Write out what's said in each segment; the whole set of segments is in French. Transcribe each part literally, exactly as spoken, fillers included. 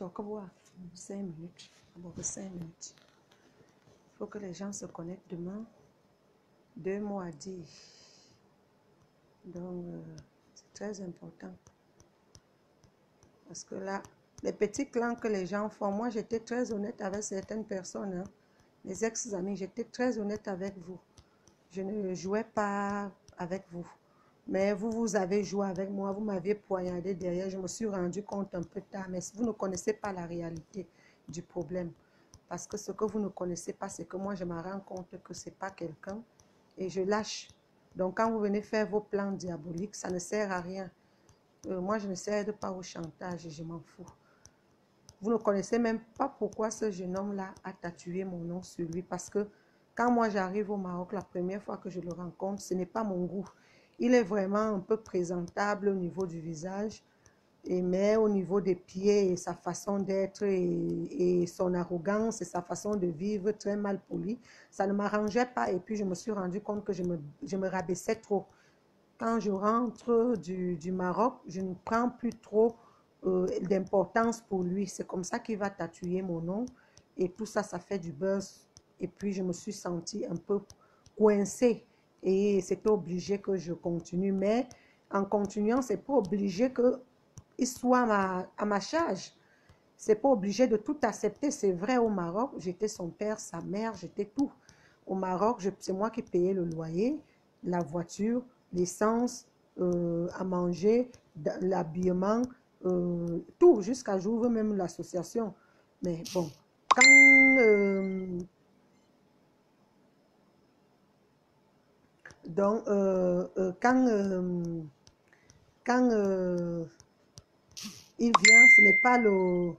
Donc, voilà, cinq minutes. Bon, cinq minutes. Il faut que les gens se connectent demain. Deux mots à dire. Donc, euh, c'est très important. Parce que là, les petits clans que les gens font, moi, j'étais très honnête avec certaines personnes. Hein. Les ex-amis, j'étais très honnête avec vous. Je ne jouais pas avec vous. Mais vous, vous avez joué avec moi, vous m'aviez poignardé derrière. Je me suis rendu compte un peu tard, mais vous ne connaissez pas la réalité du problème. Parce que ce que vous ne connaissez pas, c'est que moi, je me rends compte que ce n'est pas quelqu'un et je lâche. Donc, quand vous venez faire vos plans diaboliques, ça ne sert à rien. Euh, moi, je ne cède pas au chantage et je m'en fous. Vous ne connaissez même pas pourquoi ce jeune homme-là a tatoué mon nom sur lui. Parce que quand moi, j'arrive au Maroc, la première fois que je le rencontre, ce n'est pas mon goût. Il est vraiment un peu présentable au niveau du visage, et mais au niveau des pieds et sa façon d'être et, et son arrogance et sa façon de vivre très mal poli, ça ne m'arrangeait pas. Et puis, je me suis rendu compte que je me, je me rabaissais trop. Quand je rentre du, du Maroc, je ne prends plus trop euh, d'importance pour lui. C'est comme ça qu'il va tatouer mon nom. Et tout ça, ça fait du buzz. Et puis, je me suis sentie un peu coincée. Et c'était obligé que je continue. Mais en continuant, c'est pas obligé qu'il soit à ma, à ma charge. C'est pas obligé de tout accepter. C'est vrai, au Maroc, j'étais son père, sa mère, j'étais tout. Au Maroc, c'est moi qui payais le loyer, la voiture, l'essence, euh, à manger, l'habillement, euh, tout, jusqu'à j'ouvre même l'association. Mais bon, quand... Euh, donc, euh, euh, quand... Euh, quand euh, il vient, ce n'est pas le...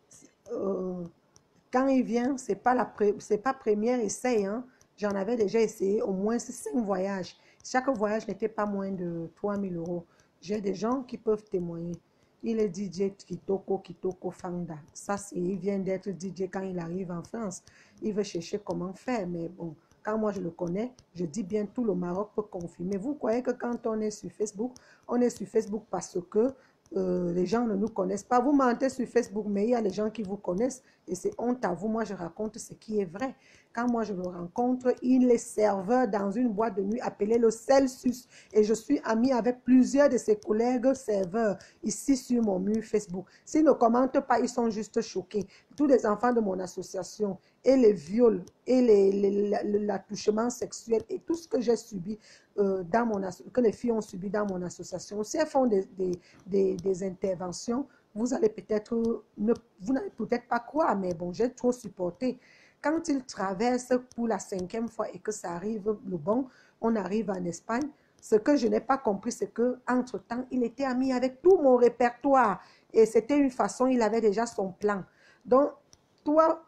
Euh, quand il vient, ce n'est pas, la c'est pas première essai. Hein. J'en avais déjà essayé au moins cinq voyages. Chaque voyage n'était pas moins de trois mille euros. J'ai des gens qui peuvent témoigner. Il est D J Kitoko, Kitoko Fanda. Ça, il vient d'être D J quand il arrive en France. Il veut chercher comment faire, mais bon, quand moi je le connais, je dis bien tout le Maroc peut confirmer. Vous croyez que quand on est sur Facebook, on est sur Facebook parce que Euh, les gens ne nous connaissent pas. Vous mentez sur Facebook, mais il y a les gens qui vous connaissent et c'est honte à vous. Moi, je raconte ce qui est vrai. Quand moi, je le rencontre, il est serveur dans une boîte de nuit appelée le Celsius et je suis ami avec plusieurs de ses collègues serveurs ici sur mon mur Facebook. S'ils ne commentent pas, ils sont juste choqués. Tous les enfants de mon association et les viols et l'attouchement sexuel et tout ce que j'ai subi euh, dans mon que les filles ont subi dans mon association. Si elles font des, des, des, des interventions, vous allez peut-être, vous n'allez peut-être pas croire, mais bon, j'ai trop supporté. Quand ils traversent pour la cinquième fois et que ça arrive le bon, on arrive en Espagne. Ce que je n'ai pas compris, c'est que entre-temps, il était ami avec tout mon répertoire et c'était une façon, il avait déjà son plan. Donc, toi,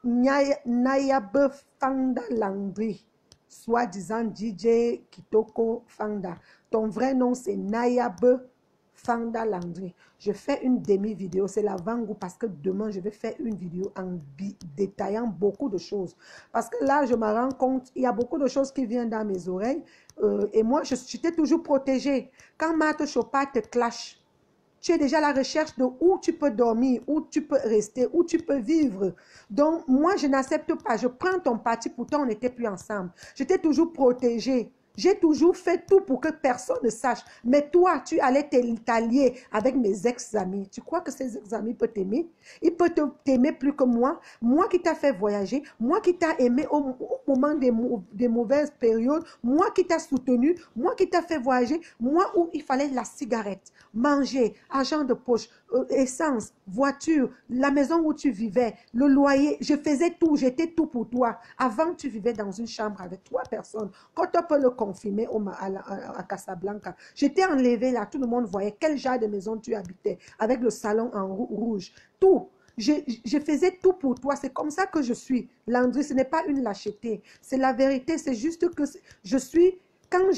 Nayabe Fanda Landry, soi-disant D J Kitoko Fanda. Ton vrai nom, c'est Nayabe Fanda Landry. Je fais une demi-vidéo, c'est l'avant-goût parce que demain, je vais faire une vidéo en détaillant beaucoup de choses. Parce que là, je me rends compte, il y a beaucoup de choses qui viennent dans mes oreilles euh, et moi, je j'étais toujours protégée. Quand Marthe Chopin te clash, tu es déjà à la recherche de où tu peux dormir, où tu peux rester, où tu peux vivre. Donc, moi, je n'accepte pas. Je prends ton parti, pourtant, on n'était plus ensemble. J'étais toujours protégée. J'ai toujours fait tout pour que personne ne sache. Mais toi, tu allais t'allier avec mes ex-amis. Tu crois que ces ex-amis peuvent t'aimer? Ils peuvent t'aimer plus que moi. Moi qui t'ai fait voyager. Moi qui t'ai aimé au, au moment des, des mauvaises périodes. Moi qui t'ai soutenu. Moi qui t'ai fait voyager. Moi où il fallait la cigarette, manger, argent de poche, euh, essence, voiture, la maison où tu vivais, le loyer. Je faisais tout. J'étais tout pour toi. Avant, tu vivais dans une chambre avec trois personnes. Quand on peut le confirmer au, à, à, à Casablanca, j'étais enlevée là. Tout le monde voyait quel genre de maison tu habitais. Avec le salon en rouge. Tout. Je, je faisais tout pour toi. C'est comme ça que je suis. Landry, ce n'est pas une lâcheté. C'est la vérité. C'est juste que je suis... Quand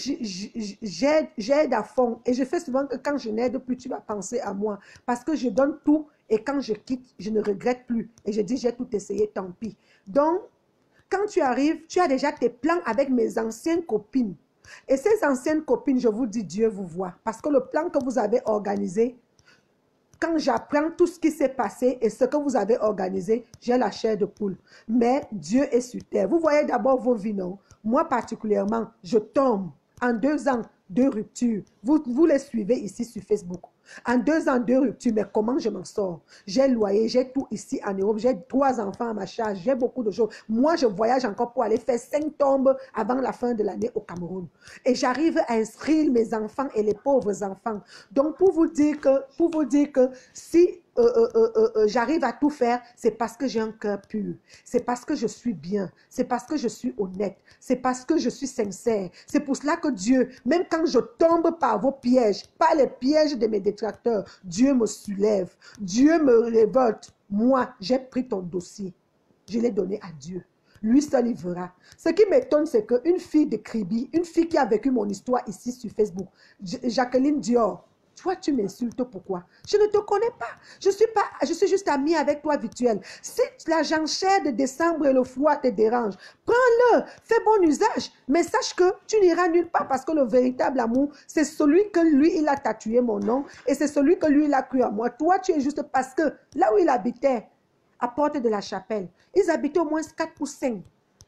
j'aide à fond, et je fais souvent que quand je n'aide plus, tu vas penser à moi. Parce que je donne tout, et quand je quitte, je ne regrette plus. Et je dis, j'ai tout essayé, tant pis. Donc, quand tu arrives, tu as déjà tes plans avec mes anciennes copines. Et ces anciennes copines, je vous dis, Dieu vous voit. Parce que le plan que vous avez organisé, quand j'apprends tout ce qui s'est passé et ce que vous avez organisé, j'ai la chair de poule. Mais Dieu est sur terre. Vous voyez d'abord vos vies, non? Moi particulièrement, je tombe en deux ans, deux ruptures. Vous, vous les suivez ici sur Facebook. En deux ans, deux ruptures, mais comment je m'en sors? J'ai loyer, j'ai tout ici en Europe, j'ai trois enfants à ma charge, j'ai beaucoup de choses. Moi, je voyage encore pour aller faire cinq tombes avant la fin de l'année au Cameroun. Et j'arrive à inscrire mes enfants et les pauvres enfants. Donc, pour vous dire que, pour vous dire que si euh, euh, euh, euh, j'arrive à tout faire, c'est parce que j'ai un cœur pur. C'est parce que je suis bien. C'est parce que je suis honnête. C'est parce que je suis sincère. C'est pour cela que Dieu, même quand je tombe par vos pièges, par les pièges de mes détracteurs, Dieu me soulève. Dieu me révolte. Moi, j'ai pris ton dossier. Je l'ai donné à Dieu. Lui seul il verra. Ce qui m'étonne, c'est qu'une fille de Kribi, une fille qui a vécu mon histoire ici sur Facebook, Jacqueline Dior, toi, tu m'insultes pourquoi? Je ne te connais pas. Je suis pas, je suis juste amie avec toi virtuelle. Si la janchère de décembre et le froid te dérange, prends-le, fais bon usage. Mais sache que tu n'iras nulle part parce que le véritable amour, c'est celui que lui, il a tatoué mon nom et c'est celui que lui, il a cru à moi. Toi, tu es juste parce que là où il habitait, à Porte de la Chapelle, ils habitaient au moins quatre ou cinq.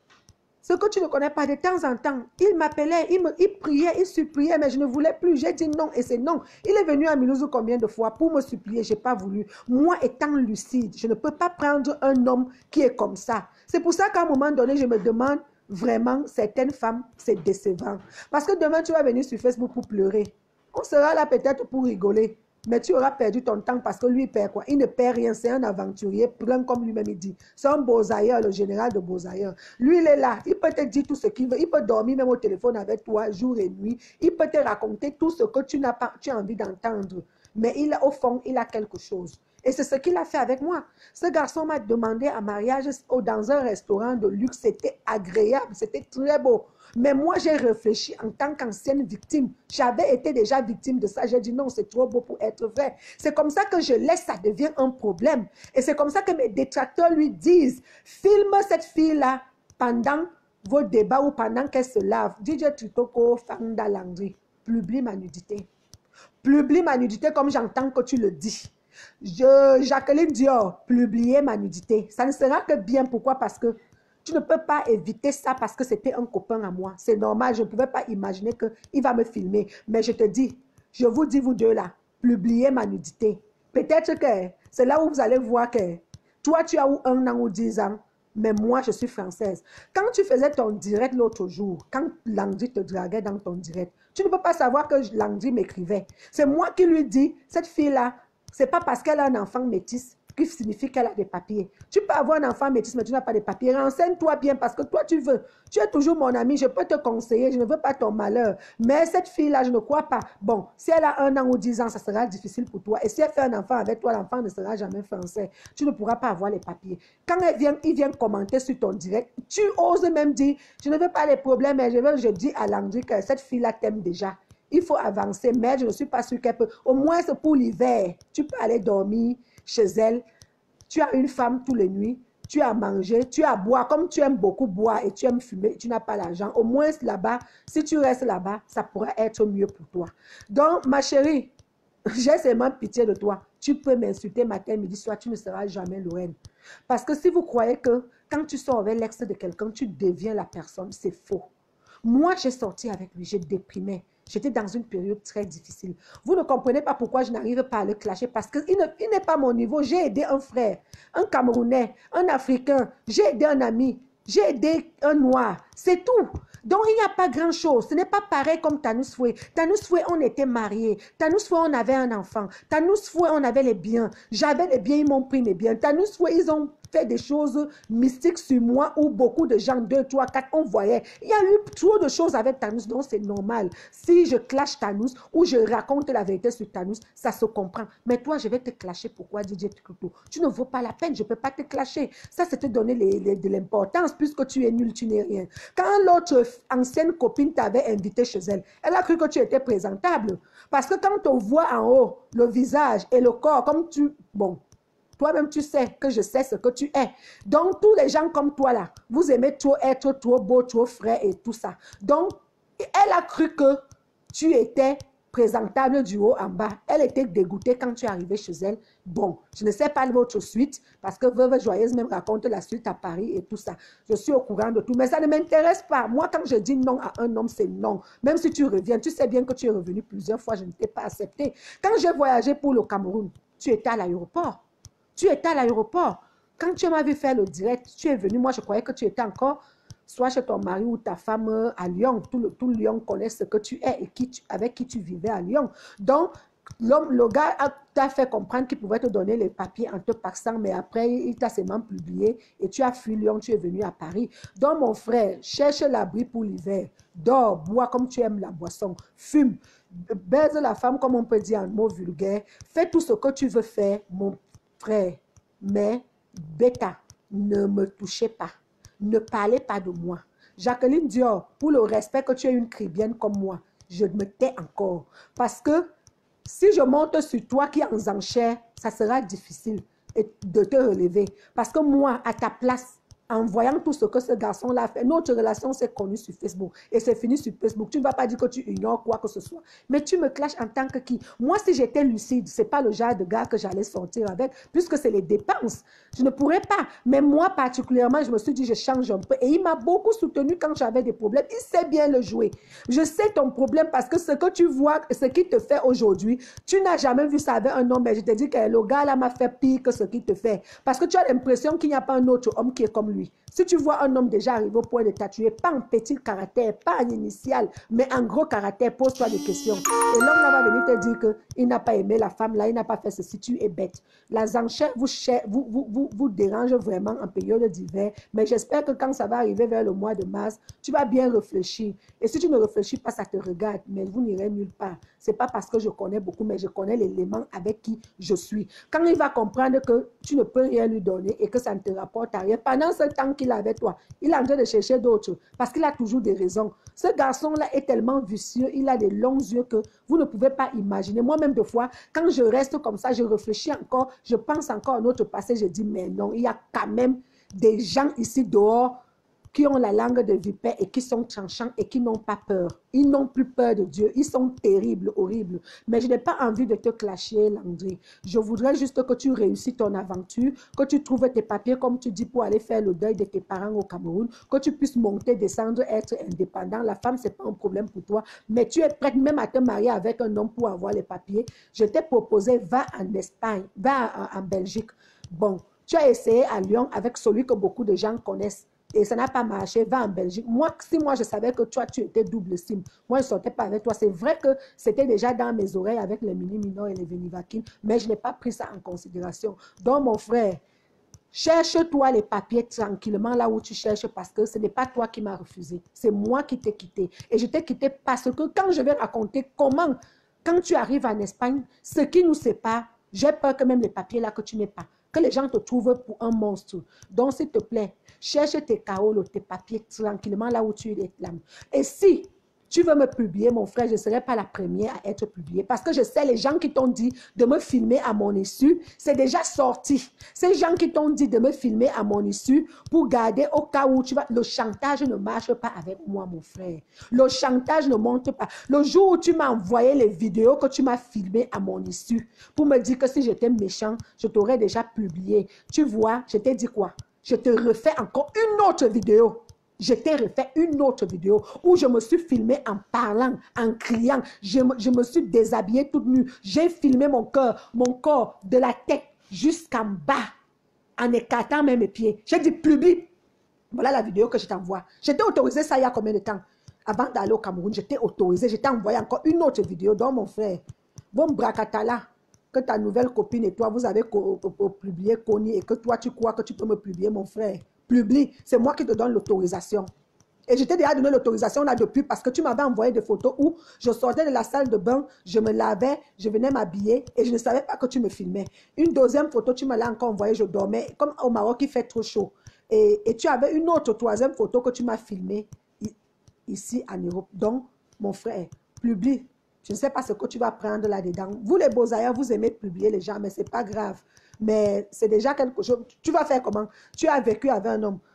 Ce que tu ne connais pas, de temps en temps, il m'appelait, il, me, il priait, il suppliait, mais je ne voulais plus. J'ai dit non et c'est non. Il est venu à Mulhouse combien de fois pour me supplier, je n'ai pas voulu. Moi étant lucide, je ne peux pas prendre un homme qui est comme ça. C'est pour ça qu'à un moment donné, je me demande vraiment, certaines femmes, c'est décevant. Parce que demain, tu vas venir sur Facebook pour pleurer. On sera là peut-être pour rigoler. Mais tu auras perdu ton temps parce que lui, il perd quoi? Il ne perd rien, c'est un aventurier, plein comme lui-même il dit. C'est un Beausailleur, le général de Beausailleur. Lui, il est là, il peut te dire tout ce qu'il veut, il peut dormir même au téléphone avec toi jour et nuit, il peut te raconter tout ce que tu n'as pas, tu as envie d'entendre. Mais il, au fond, il a quelque chose. Et c'est ce qu'il a fait avec moi. Ce garçon m'a demandé un mariage dans un restaurant de luxe, c'était agréable, c'était très beau. Mais moi, j'ai réfléchi en tant qu'ancienne victime. J'avais été déjà victime de ça. J'ai dit non, c'est trop beau pour être vrai. C'est comme ça que je laisse, ça devient un problème. Et c'est comme ça que mes détracteurs lui disent, filme cette fille-là pendant vos débats ou pendant qu'elle se lave. D J Tritoko, Fanda Landry, publie ma nudité. Publie ma nudité comme j'entends que tu le dis. Je, Jacqueline Dior, publier ma nudité. Ça ne sera que bien. Pourquoi? Parce que tu ne peux pas éviter ça parce que c'était un copain à moi. C'est normal, je ne pouvais pas imaginer qu'il va me filmer. Mais je te dis, je vous dis vous deux là, publiez ma nudité. Peut-être que c'est là où vous allez voir que toi tu as eu un an ou dix ans, mais moi je suis française. Quand tu faisais ton direct l'autre jour, quand Landry te draguait dans ton direct, tu ne peux pas savoir que Landry m'écrivait. C'est moi qui lui dis, cette fille-là, c'est pas parce qu'elle a un enfant métis qui signifie qu'elle a des papiers. Tu peux avoir un enfant métis, mais tu n'as pas de papiers. Renseigne-toi bien parce que toi, tu veux. Tu es toujours mon ami, je peux te conseiller, je ne veux pas ton malheur. Mais cette fille-là, je ne crois pas. Bon, si elle a un an ou dix ans, ça sera difficile pour toi. Et si elle fait un enfant avec toi, l'enfant ne sera jamais français. Tu ne pourras pas avoir les papiers. Quand elle vient, il vient commenter sur ton direct, tu oses même dire, je ne veux pas les problèmes, mais je, veux, je dis à Landry que cette fille-là t'aime déjà. Il faut avancer, mais je ne suis pas sûre qu'elle peut. Au moins, c'est pour l'hiver. Tu peux aller dormir chez elle, tu as une femme tous les nuits, tu as mangé, tu as boire, comme tu aimes beaucoup boire et tu aimes fumer, tu n'as pas l'argent. Au moins là-bas, si tu restes là-bas, ça pourrait être mieux pour toi. Donc, ma chérie, j'ai seulement pitié de toi. Tu peux m'insulter matin, midi, soir, tu ne seras jamais Lorraine. Parce que si vous croyez que quand tu sors avec l'ex de quelqu'un, tu deviens la personne, c'est faux. Moi, j'ai sorti avec lui, j'ai déprimé. J'étais dans une période très difficile. Vous ne comprenez pas pourquoi je n'arrive pas à le clasher parce qu'il n'est pas mon niveau. J'ai aidé un frère, un Camerounais, un Africain. J'ai aidé un ami. J'ai aidé un Noir. C'est tout. Donc, il n'y a pas grand-chose. Ce n'est pas pareil comme Tanous Foué. Tanous Foué, on était mariés. Tanous Foué, on avait un enfant. Tanous Foué, on avait les biens. J'avais les biens, ils m'ont pris mes biens. Tanous Foué, ils ont fait des choses mystiques sur moi où beaucoup de gens, deux, trois, quatre, on voyait. Il y a eu trop de choses avec Tanous, donc c'est normal. Si je clash Tanous ou je raconte la vérité sur Tanous, ça se comprend. Mais toi, je vais te clasher. Pourquoi, D J Tritoko? Tu ne vaux pas la peine, je ne peux pas te clasher. Ça, c'est te donner les, les, de l'importance puisque tu es nul, tu n'es rien. Quand l'autre ancienne copine t'avait invité chez elle, elle a cru que tu étais présentable. Parce que quand on voit en haut le visage et le corps, comme tu... Bon, toi-même, tu sais que je sais ce que tu es. Donc, tous les gens comme toi, là, vous aimez trop être trop beau, trop frais et tout ça. Donc, elle a cru que tu étais présentable du haut en bas. Elle était dégoûtée quand tu es arrivé chez elle. Bon, je ne sais pas votre suite, parce que Veuve Joyeuse même raconte la suite à Paris et tout ça. Je suis au courant de tout, mais ça ne m'intéresse pas. Moi, quand je dis non à un homme, c'est non. Même si tu reviens, tu sais bien que tu es revenu plusieurs fois, je ne t'ai pas accepté. Quand j'ai voyagé pour le Cameroun, tu étais à l'aéroport. Tu étais à l'aéroport. Quand tu m'as vu faire le direct, tu es venu. Moi, je croyais que tu étais encore soit chez ton mari ou ta femme à Lyon. Tout, le, tout Lyon connaît ce que tu es et qui tu, avec qui tu vivais à Lyon. Donc, l'homme, le gars t'a fait comprendre qu'il pouvait te donner les papiers en te passant, mais après, il t'a seulement publié et tu as fui Lyon, tu es venu à Paris. Donc, mon frère, cherche l'abri pour l'hiver. Dors, bois comme tu aimes la boisson. Fume, baise la femme comme on peut dire en mots vulgaires. Fais tout ce que tu veux faire, mon frère. Mais, bêta, ne me touchez pas. Ne parlez pas de moi. Jacqueline Dior, pour le respect que tu es une cribienne comme moi, je me tais encore. Parce que si je monte sur toi qui es en enchère, ça sera difficile de te relever. Parce que moi, à ta place, en voyant tout ce que ce garçon-là fait, notre relation s'est connue sur Facebook et c'est fini sur Facebook. Tu ne vas pas dire que tu ignores quoi que ce soit. Mais tu me clashes en tant que qui? Moi, si j'étais lucide, ce n'est pas le genre de gars que j'allais sortir avec, puisque c'est les dépenses. Je ne pourrais pas. Mais moi, particulièrement, je me suis dit, je change un peu. Et il m'a beaucoup soutenu quand j'avais des problèmes. Il sait bien le jouer. Je sais ton problème parce que ce que tu vois, ce qu'il te fait aujourd'hui, tu n'as jamais vu ça avec un homme. Mais je te dis que le gars là m'a fait pire que ce qu'il te fait. Parce que tu as l'impression qu'il n'y a pas un autre homme qui est comme lui. Si tu vois un homme déjà arrivé au point de t'atuer, pas en petit caractère, pas en initial, mais en gros caractère, pose-toi des questions. Et l'homme là va venir te dire qu'il n'a pas aimé la femme là, il n'a pas fait ceci, tu es bête. La enchère vous, vous, vous, vous, vous dérange vraiment en période d'hiver, mais j'espère que quand ça va arriver vers le mois de mars, tu vas bien réfléchir. Et si tu ne réfléchis pas, ça te regarde, mais vous n'irez nulle part. Ce n'est pas parce que je connais beaucoup, mais je connais l'élément avec qui je suis. Quand il va comprendre que tu ne peux rien lui donner et que ça ne te rapporte à rien, pendant ce temps qu'il est avec toi, il est en train de chercher d'autres parce qu'il a toujours des raisons. Ce garçon-là est tellement vicieux, il a des longs yeux que vous ne pouvez pas imaginer. Moi-même, des fois, quand je reste comme ça, je réfléchis encore, je pense encore à notre passé, je dis, mais non, il y a quand même des gens ici dehors qui ont la langue de vipère et qui sont tranchants et qui n'ont pas peur. Ils n'ont plus peur de Dieu. Ils sont terribles, horribles. Mais je n'ai pas envie de te clasher, Landry. Je voudrais juste que tu réussisses ton aventure, que tu trouves tes papiers, comme tu dis, pour aller faire le deuil de tes parents au Cameroun, que tu puisses monter, descendre, être indépendant. La femme, ce n'est pas un problème pour toi. Mais tu es prête même à te marier avec un homme pour avoir les papiers. Je t'ai proposé, va en Espagne, va en, en Belgique. Bon, tu as essayé à Lyon avec celui que beaucoup de gens connaissent. Et ça n'a pas marché, va en Belgique. Moi, si moi je savais que toi, tu étais double sim, moi je ne sortais pas avec toi. C'est vrai que c'était déjà dans mes oreilles avec les mini minor et les vénivaquines, mais je n'ai pas pris ça en considération. Donc, mon frère, cherche-toi les papiers tranquillement là où tu cherches parce que ce n'est pas toi qui m'as refusé. C'est moi qui t'ai quitté. Et je t'ai quitté parce que quand je vais raconter comment, quand tu arrives en Espagne, ce qui nous sépare, j'ai peur que même les papiers là que tu n'aies pas, que les gens te trouvent pour un monstre. Donc, s'il te plaît, cherche tes caolos, tes papiers tranquillement là où tu es là. Et si tu veux me publier, mon frère, je ne serai pas la première à être publiée. Parce que je sais, les gens qui t'ont dit de me filmer à mon issue, c'est déjà sorti. Ces gens qui t'ont dit de me filmer à mon issue pour garder au cas où tu vas... Le chantage ne marche pas avec moi, mon frère. Le chantage ne monte pas. Le jour où tu m'as envoyé les vidéos que tu m'as filmées à mon issue pour me dire que si j'étais méchant, je t'aurais déjà publié. Tu vois, je t'ai dit quoi? Je te refais encore une autre vidéo. Je t'ai refait une autre vidéo où je me suis filmée en parlant, en criant. Je me, je me suis déshabillée toute nue. J'ai filmé mon corps, mon corps de la tête jusqu'en bas, en écartant même mes pieds. J'ai dit, publie. Voilà la vidéo que je t'envoie. J'étais autorisée ça il y a combien de temps? Avant d'aller au Cameroun, j'étais autorisée. Je t'ai envoyé encore une autre vidéo. Donc, mon frère, bon bracatala, que ta nouvelle copine et toi, vous avez publié Connie et que toi, tu crois que tu peux me publier, mon frère. Publie, c'est moi qui te donne l'autorisation. Et je t'ai déjà donné l'autorisation là depuis parce que tu m'avais envoyé des photos où je sortais de la salle de bain, je me lavais, je venais m'habiller et je ne savais pas que tu me filmais. Une deuxième photo, tu me l'as encore envoyée, je dormais. Comme au Maroc, il fait trop chaud. Et, et tu avais une autre troisième photo que tu m'as filmée ici en Europe. Donc, mon frère, publie. Je ne sais pas ce que tu vas prendre là-dedans. Vous, les beaux ailleurs, vous aimez publier les gens, mais ce n'est pas grave. Mais c'est déjà quelque chose. Tu vas faire comment? Tu as vécu avec un homme.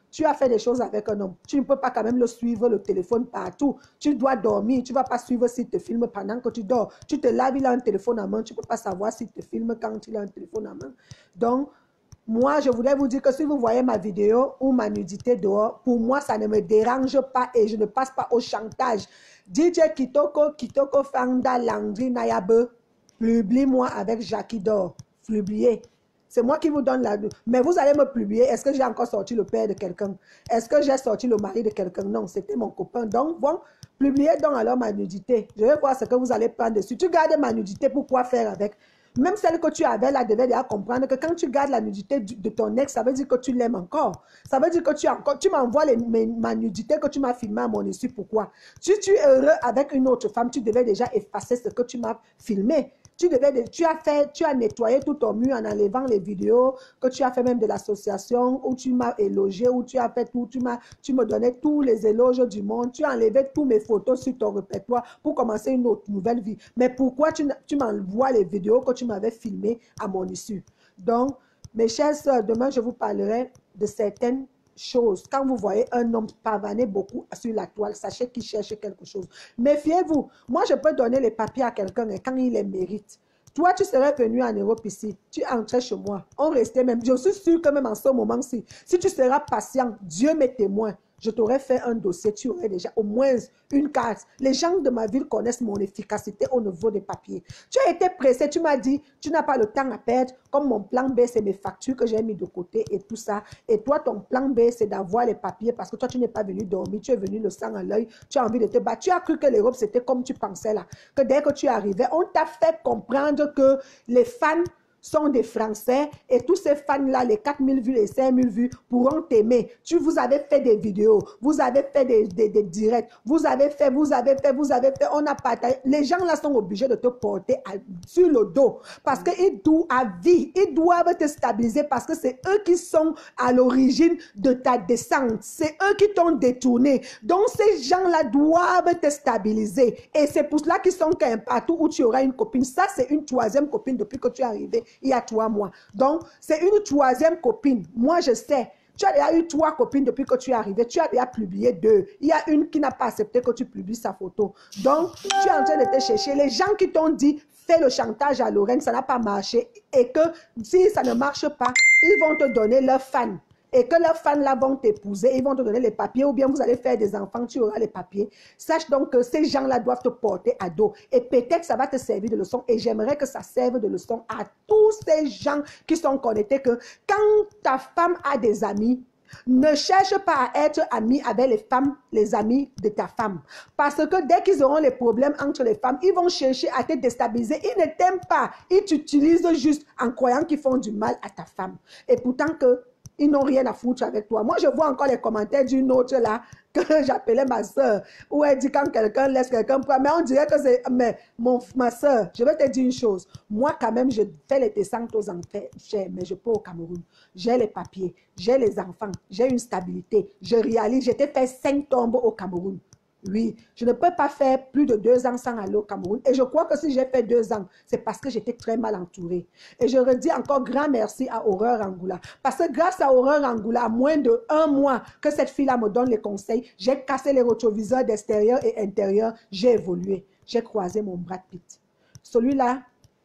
tu as fait des choses avec un homme. Tu ne peux pas quand même le suivre, le téléphone partout. Tu dois dormir. Tu ne vas pas suivre s'il te filme pendant que tu dors. Tu te laves, il a un téléphone à main. Tu ne peux pas savoir s'il te filme quand il a un téléphone à main. Donc, moi, je voulais vous dire que si vous voyez ma vidéo ou ma nudité dehors, pour moi, ça ne me dérange pas et je ne passe pas au chantage. D J Kitoko, Kitoko Fanda, Landry Nayabe, publie-moi avec Jackie Dor. Publiez. C'est moi qui vous donne la... Mais vous allez me publier. Est-ce que j'ai encore sorti le père de quelqu'un? Est-ce que j'ai sorti le mari de quelqu'un? Non, c'était mon copain. Donc, bon, publiez donc alors ma nudité. Je vais voir ce que vous allez prendre dessus. Tu gardes ma nudité pour quoi faire avec? Même celle que tu avais là devait déjà comprendre que quand tu gardes la nudité de ton ex, ça veut dire que tu l'aimes encore. Ça veut dire que tu, encore, tu m'envoies ma nudité que tu m'as filmée à mon insu. Pourquoi? Si tu es heureux avec une autre femme, tu devais déjà effacer ce que tu m'as filmé. Tu, devais, tu, as fait, tu as nettoyé tout ton mur en enlevant les vidéos que tu as fait même de l'association où tu m'as élogé, où tu as fait tout, tu, tu me donnais tous les éloges du monde, tu as enlevé toutes mes photos sur ton répertoire pour commencer une autre nouvelle vie. Mais pourquoi tu, tu m'envoies les vidéos que tu m'avais filmées à mon issue? Donc, mes chères sœurs, demain je vous parlerai de certaines choses. Quand vous voyez un homme pavaner beaucoup sur la toile, sachez qu'il cherche quelque chose. Méfiez-vous. Moi, je peux donner les papiers à quelqu'un quand il les mérite. Toi, tu serais venu en Europe ici. Tu entrais chez moi. On restait même. Je suis sûre que même en ce moment-ci, si tu seras patient, Dieu m'est témoin, je t'aurais fait un dossier, tu aurais déjà au moins une carte. Les gens de ma ville connaissent mon efficacité au niveau des papiers. Tu as été pressé, tu m'as dit, tu n'as pas le temps à perdre, comme mon plan B, c'est mes factures que j'ai mis de côté et tout ça. Et toi, ton plan B, c'est d'avoir les papiers parce que toi, tu n'es pas venu dormir, tu es venu le sang à l'œil, tu as envie de te battre. Tu as cru que l'Europe, c'était comme tu pensais là, que dès que tu arrivais, on t'a fait comprendre que les fans sont des Français et tous ces fans-là, les quatre mille vues, les cinq mille vues, pourront t'aimer. Tu vous avez fait des vidéos, vous avez fait des, des, des directs, vous avez fait, vous avez fait, vous avez fait, on a partagé. Les gens-là sont obligés de te porter à, sur le dos parce qu'ils doivent à vie, ils doivent te stabiliser parce que c'est eux qui sont à l'origine de ta descente. C'est eux qui t'ont détourné. Donc, ces gens-là doivent te stabiliser. Et c'est pour cela qu'ils sont qu'un partout où tu auras une copine. Ça, c'est une troisième copine depuis que tu es arrivé il y a trois mois. Donc, c'est une troisième copine. Moi, je sais. Tu as déjà eu trois copines depuis que tu es arrivé. Tu as déjà publié deux. Il y a une qui n'a pas accepté que tu publies sa photo. Donc, tu es en train de te chercher. Les gens qui t'ont dit, fais le chantage à Lorraine, ça n'a pas marché. Et que si ça ne marche pas, ils vont te donner leurs fans. Et que leurs fans là vont t'épouser, ils vont te donner les papiers, ou bien vous allez faire des enfants, tu auras les papiers. Sache donc que ces gens-là doivent te porter à dos. Et peut-être que ça va te servir de leçon. Et j'aimerais que ça serve de leçon à tous ces gens qui sont connectés que quand ta femme a des amis, ne cherche pas à être ami avec les femmes, les amis de ta femme. Parce que dès qu'ils auront les problèmes entre les femmes, ils vont chercher à te déstabiliser. Ils ne t'aiment pas. Ils t'utilisent juste en croyant qu'ils font du mal à ta femme. Et pourtant que ils n'ont rien à foutre avec toi. Moi, je vois encore les commentaires d'une autre là, que j'appelais ma soeur, où elle dit quand quelqu'un laisse quelqu'un prendre, mais on dirait que c'est, mais mon, ma soeur, je vais te dire une chose. Moi, quand même, je fais les descentes aux enfers, mais je peux au Cameroun. J'ai les papiers, j'ai les enfants, j'ai une stabilité. Je réalise, j'ai fait cinq tombes au Cameroun. Oui, je ne peux pas faire plus de deux ans sans aller au Cameroun. Et je crois que si j'ai fait deux ans, c'est parce que j'étais très mal entourée. Et je redis encore grand merci à Horreur Angoula. Parce que grâce à Horreur Angoula, à moins de un mois que cette fille-là me donne les conseils, j'ai cassé les rétroviseurs d'extérieur et intérieur. J'ai évolué. J'ai croisé mon Brad Pitt. Celui-là,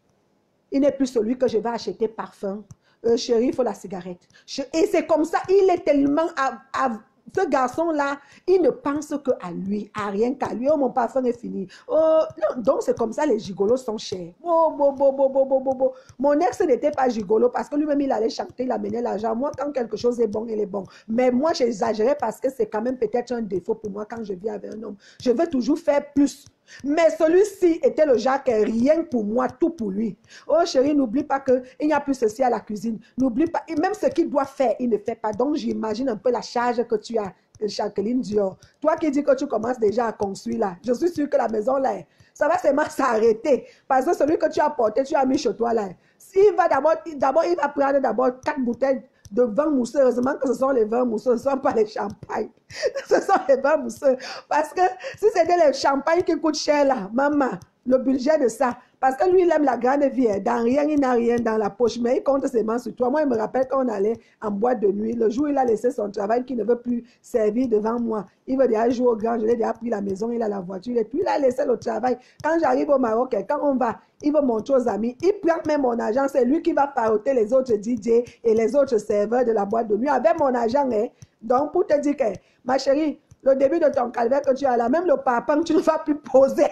il n'est plus celui que je vais acheter parfum. Euh, chérie, il faut la cigarette. Et c'est comme ça, il est tellement... À, à, ce garçon-là, il ne pense qu'à lui, à rien qu'à lui. Oh, mon parfum est fini. Oh, non, donc c'est comme ça, les gigolos sont chers. Oh, bo, bo, bo, bo, bo, bo, bo. Mon ex n'était pas gigolo parce que lui-même, il allait chanter, il amenait l'argent. Moi, quand quelque chose est bon, il est bon. Mais moi, j'exagérais parce que c'est quand même peut-être un défaut pour moi quand je vis avec un homme. Je veux toujours faire plus. Mais celui-ci était le genre qui rien pour moi, tout pour lui. Oh chérie, n'oublie pas qu'il n'y a plus ceci à la cuisine. N'oublie pas, et même ce qu'il doit faire, il ne fait pas. Donc j'imagine un peu la charge que tu as, Jacqueline Dior. Toi qui dis que tu commences déjà à construire là, je suis sûre que la maison là, ça va seulement s'arrêter. Parce que celui que tu as porté, tu as mis chez toi là. Il va d'abord, d'abord, il va prendre d'abord quatre bouteilles de vin mousseux. Heureusement que ce sont les vins mousseux, ce ne sont pas les champagnes. Ce sont les vins mousseux. Parce que si c'était les champagnes qui coûtent cher là, maman, le budget de ça, Parce que lui, il aime la grande vie. Hein. Dans rien, il n'a rien dans la poche, mais il compte seulement sur toi. Moi, il me rappelle quand on allait en boîte de nuit. Le jour où il a laissé son travail, qu'il ne veut plus servir devant moi. Il veut déjà jouer au grand. Je l'ai déjà pris la maison, il a la voiture. Et puis, il a laissé le travail. Quand j'arrive au Maroc, quand on va, il veut montrer aux amis. Il prend même mon argent. C'est lui qui va paroter les autres D J et les autres serveurs de la boîte de nuit avec mon argent. Hein. Donc, pour te dire que, ma chérie, le début de ton calvaire que tu as là, même le papa, tu ne vas plus poser.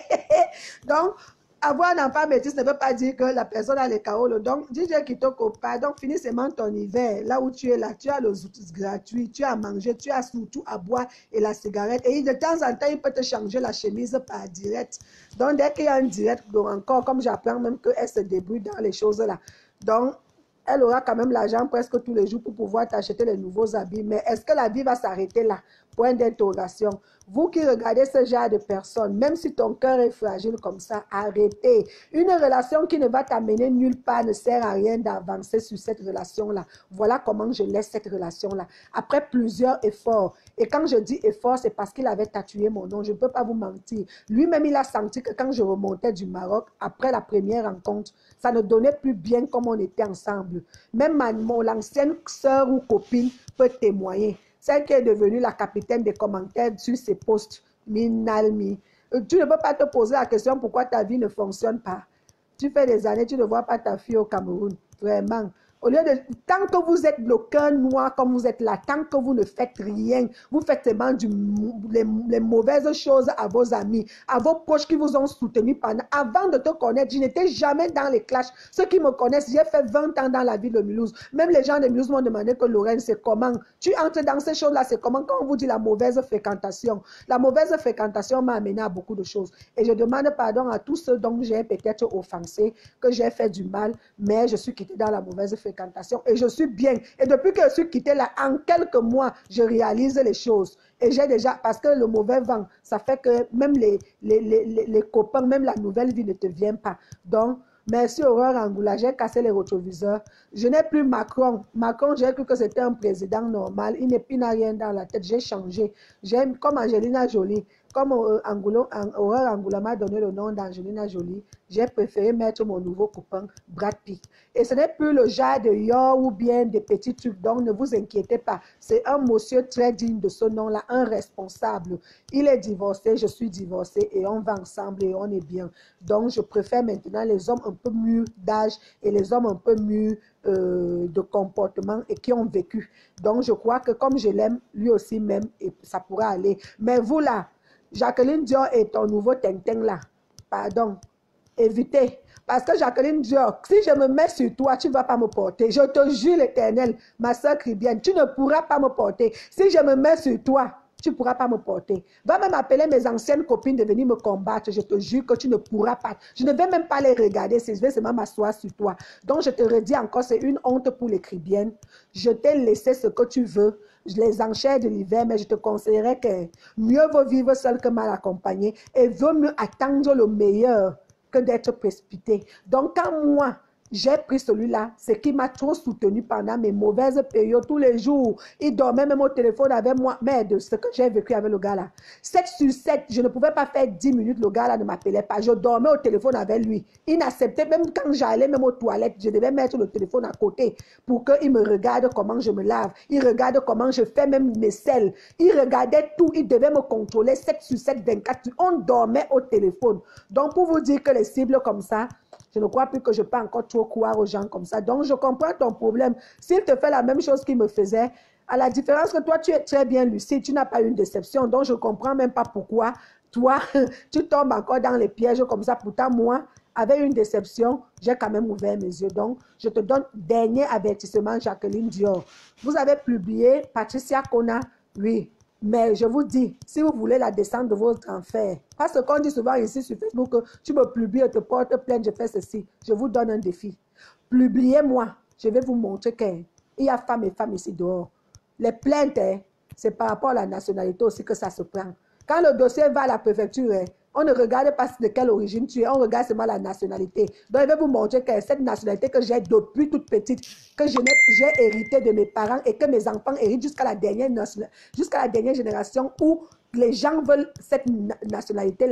Donc, avoir un enfant métis ne veut pas dire que la personne a les carreaux. Donc, D J qui te copain, donc finis seulement ton hiver. Là où tu es là, tu as les outils gratuits, tu as à manger, tu as surtout à boire et la cigarette. Et de temps en temps, il peut te changer la chemise par direct. Donc, dès qu'il y a un direct, encore, comme j'apprends même qu'elle se débrouille dans les choses là. Donc, elle aura quand même l'argent presque tous les jours pour pouvoir t'acheter les nouveaux habits. Mais est-ce que la vie va s'arrêter là? Point d'interrogation. Vous qui regardez ce genre de personnes, même si ton cœur est fragile comme ça, arrêtez. Une relation qui ne va t'amener nulle part ne sert à rien d'avancer sur cette relation-là. Voilà comment je laisse cette relation-là. Après plusieurs efforts. Et quand je dis effort, c'est parce qu'il avait tatoué mon nom. Je ne peux pas vous mentir. Lui-même, il a senti que quand je remontais du Maroc, après la première rencontre, ça ne donnait plus bien comme on était ensemble. Même ma, mon l'ancienne sœur ou copine peut témoigner. Celle qui est devenue la capitaine des commentaires sur ses posts. Minalmi. Tu ne peux pas te poser la question pourquoi ta vie ne fonctionne pas. Tu fais des années, tu ne vois pas ta fille au Cameroun. Vraiment. Au lieu de, tant que vous êtes le cœur noir comme vous êtes là, tant que vous ne faites rien, vous faites seulement du, les, les mauvaises choses à vos amis, à vos proches qui vous ont soutenu pendant. Avant de te connaître, je n'étais jamais dans les clashs. Ceux qui me connaissent, j'ai fait vingt ans dans la ville de Mulhouse. Même les gens de Mulhouse m'ont demandé que Lorraine, c'est comment? Tu entres dans ces choses-là, c'est comment? Quand on vous dit la mauvaise fréquentation. La mauvaise fréquentation m'a amené à beaucoup de choses. Et je demande pardon à tous ceux dont j'ai peut-être offensé, que j'ai fait du mal, mais je suis quittée dans la mauvaise fréquentation. Et je suis bien. Et depuis que je suis quittée là, en quelques mois, je réalise les choses. Et j'ai déjà, parce que le mauvais vent, ça fait que même les, les, les, les, les copains, même la nouvelle vie ne te vient pas. Donc, merci Aurore Angoula, j'ai cassé les rétroviseurs. Je n'ai plus Macron. Macron, j'ai cru que c'était un président normal. Il n'a rien dans la tête. J'ai changé. J'aime comme Angelina Jolie. Comme euh, Angulo, Aurore Angoula m'a donné le nom d'Angelina Jolie, j'ai préféré mettre mon nouveau copain Brad Pitt. Et ce n'est plus le genre de yo ou bien des petits trucs, donc ne vous inquiétez pas. C'est un monsieur très digne de ce nom-là, un responsable. Il est divorcé, je suis divorcée et on va ensemble et on est bien. Donc je préfère maintenant les hommes un peu mûrs d'âge et les hommes un peu mûrs euh, de comportement et qui ont vécu. Donc je crois que comme je l'aime, lui aussi m'aime et ça pourra aller. Mais vous là, Jacqueline Dior est ton nouveau Tintin là. Pardon. Évitez. Parce que Jacqueline Dior, si je me mets sur toi, tu ne vas pas me porter. Je te jure l'Éternel, ma soeur Cribienne, tu ne pourras pas me porter. Si je me mets sur toi, tu ne pourras pas me porter. Va même appeler mes anciennes copines de venir me combattre. Je te jure que tu ne pourras pas. Je ne vais même pas les regarder. Si je vais seulement m'asseoir sur toi. Donc, je te redis encore, c'est une honte pour les Cribiennes. Je t'ai laissé ce que tu veux. Les enchères de l'hiver, mais je te conseillerais que mieux vaut vivre seul que mal accompagné. Et vaut mieux attendre le meilleur que d'être précipité. Donc, quand moi, j'ai pris celui-là, c'est qu'il m'a trop soutenu pendant mes mauvaises périodes, tous les jours. Il dormait même au téléphone avec moi. Mais de ce que j'ai vécu avec le gars-là, sept sur sept, je ne pouvais pas faire dix minutes, le gars-là ne m'appelait pas. Je dormais au téléphone avec lui. Il n'acceptait, même quand j'allais même aux toilettes, je devais mettre le téléphone à côté pour qu'il me regarde comment je me lave. Il regarde comment je fais même mes selles. Il regardait tout, il devait me contrôler sept sur sept, vingt-quatre. On dormait au téléphone. Donc, pour vous dire que les cibles comme ça, je ne crois plus que je peux encore trop croire aux gens comme ça. Donc, je comprends ton problème. S'il te fait la même chose qu'il me faisait, à la différence que toi, tu es très bien lucide, tu n'as pas eu une déception. Donc, je ne comprends même pas pourquoi toi, tu tombes encore dans les pièges comme ça. Pourtant, moi, avec une déception, j'ai quand même ouvert mes yeux. Donc, je te donne dernier avertissement, Jacqueline Dior. Vous avez publié Patricia Kona, oui. Mais je vous dis, si vous voulez la descente de votre enfer, parce qu'on dit souvent ici sur Facebook que tu me publies et te portes plainte, je fais ceci. Je vous donne un défi. Publiez-moi. Je vais vous montrer qu'il y a femmes et femmes ici dehors. Les plaintes, hein, c'est par rapport à la nationalité aussi que ça se prend. Quand le dossier va à la préfecture, hein, on ne regarde pas de quelle origine tu es, on regarde seulement la nationalité. Donc, je vais vous montrer que cette nationalité que j'ai depuis toute petite, que j'ai hérité de mes parents et que mes enfants héritent jusqu'à la dernière, jusqu'à la dernière génération où les gens veulent cette nationalité-là,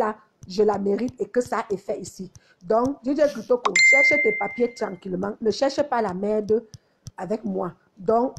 je la mérite et que ça est fait ici. Donc, D J Kitoko, cherche tes papiers tranquillement. Ne cherche pas la merde avec moi. Donc,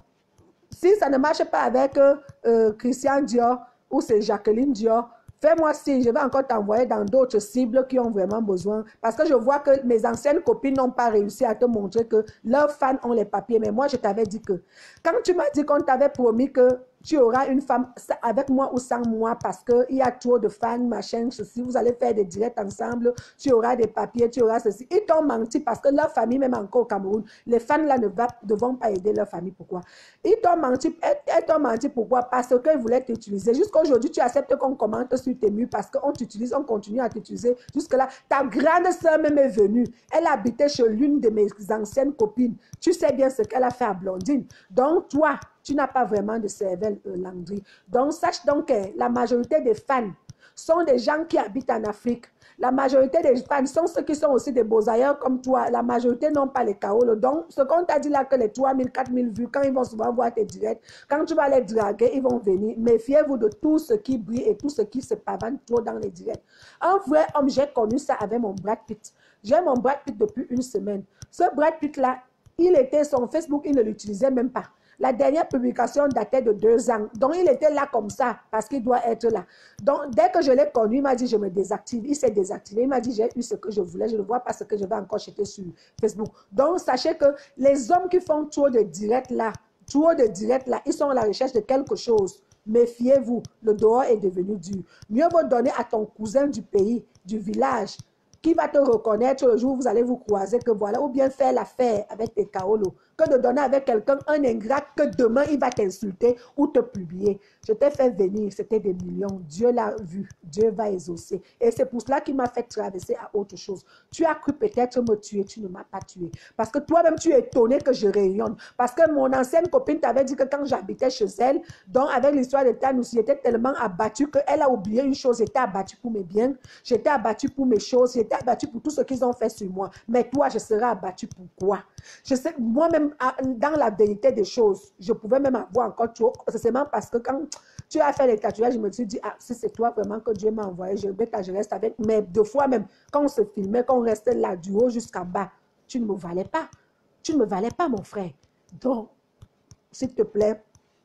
si ça ne marche pas avec euh, Christian Dior ou c'est Jacqueline Dior, fais-moi signe, je vais encore t'envoyer dans d'autres cibles qui ont vraiment besoin. Parce que je vois que mes anciennes copines n'ont pas réussi à te montrer que leurs fans ont les papiers. Mais moi, je t'avais dit que, quand tu m'as dit qu'on t'avait promis que tu auras une femme avec moi ou sans moi parce qu'il y a trop de fans, machin, ceci, vous allez faire des directs ensemble, tu auras des papiers, tu auras ceci. Ils t'ont menti parce que leur famille, même encore au Cameroun, les fans là ne, va, ne vont pas aider leur famille. Pourquoi? Ils t'ont menti, elles t'ont menti pourquoi? Parce qu'ils voulaient t'utiliser. Jusqu'à aujourd'hui, tu acceptes qu'on commente sur tes murs parce qu'on t'utilise, on continue à t'utiliser. Jusque-là, ta grande sœur même est venue. Elle habitait chez l'une de mes anciennes copines. Tu sais bien ce qu'elle a fait à Blondine. Donc, toi, tu n'as pas vraiment de cervelle, euh, Landry. Donc, sache donc que la majorité des fans sont des gens qui habitent en Afrique. La majorité des fans sont ceux qui sont aussi des beaux ailleurs comme toi. La majorité n'ont pas les Kaolo. Donc, ce qu'on t'a dit là, que les trois mille, quatre mille vues, quand ils vont souvent voir tes directs, quand tu vas les draguer, ils vont venir. Méfiez-vous de tout ce qui brille et tout ce qui se pavane trop dans les directs. Un vrai homme, j'ai connu ça avec mon Brad Pitt. J'ai mon Brad Pitt depuis une semaine. Ce Brad Pitt-là, il était son Facebook, il ne l'utilisait même pas. La dernière publication datait de deux ans. Donc, il était là comme ça, parce qu'il doit être là. Donc, dès que je l'ai connu, il m'a dit, je me désactive. Il s'est désactivé. Il m'a dit, j'ai eu ce que je voulais. Je ne vois pas ce que je vais encore jeter sur Facebook. Donc, sachez que les hommes qui font trop de directs là, trop de directs là, ils sont à la recherche de quelque chose. Méfiez-vous, le dehors est devenu dur. Mieux vaut donner à ton cousin du pays, du village, qui va te reconnaître le jour où vous allez vous croiser, que voilà, ou bien faire l'affaire avec tes Kaolo, que de donner avec quelqu'un un ingrat que demain il va t'insulter ou te publier. Je t'ai fait venir, c'était des millions. Dieu l'a vu, Dieu va exaucer. Et c'est pour cela qu'il m'a fait traverser à autre chose. Tu as cru peut-être me tuer, tu ne m'as pas tué. Parce que toi-même, tu es étonné que je rayonne. Parce que mon ancienne copine t'avait dit que quand j'habitais chez elle, donc avec l'histoire de Tanoussi, j'étais tellement abattue qu'elle a oublié une chose. J'étais abattue pour mes biens, j'étais abattue pour mes choses, j'étais abattue pour tout ce qu'ils ont fait sur moi. Mais toi, je serai abattue pour quoi? Je sais, moi-même, dans la vérité des choses, je pouvais même avoir encore trop. C'est seulement parce que quand tu as fait les tatouages, je me suis dit, ah, si c'est toi vraiment que Dieu m'a envoyé, je, je reste avec. Mais deux fois même, quand on se filmait, quand on restait là, du haut jusqu'en bas, tu ne me valais pas. Tu ne me valais pas, mon frère. Donc, s'il te plaît,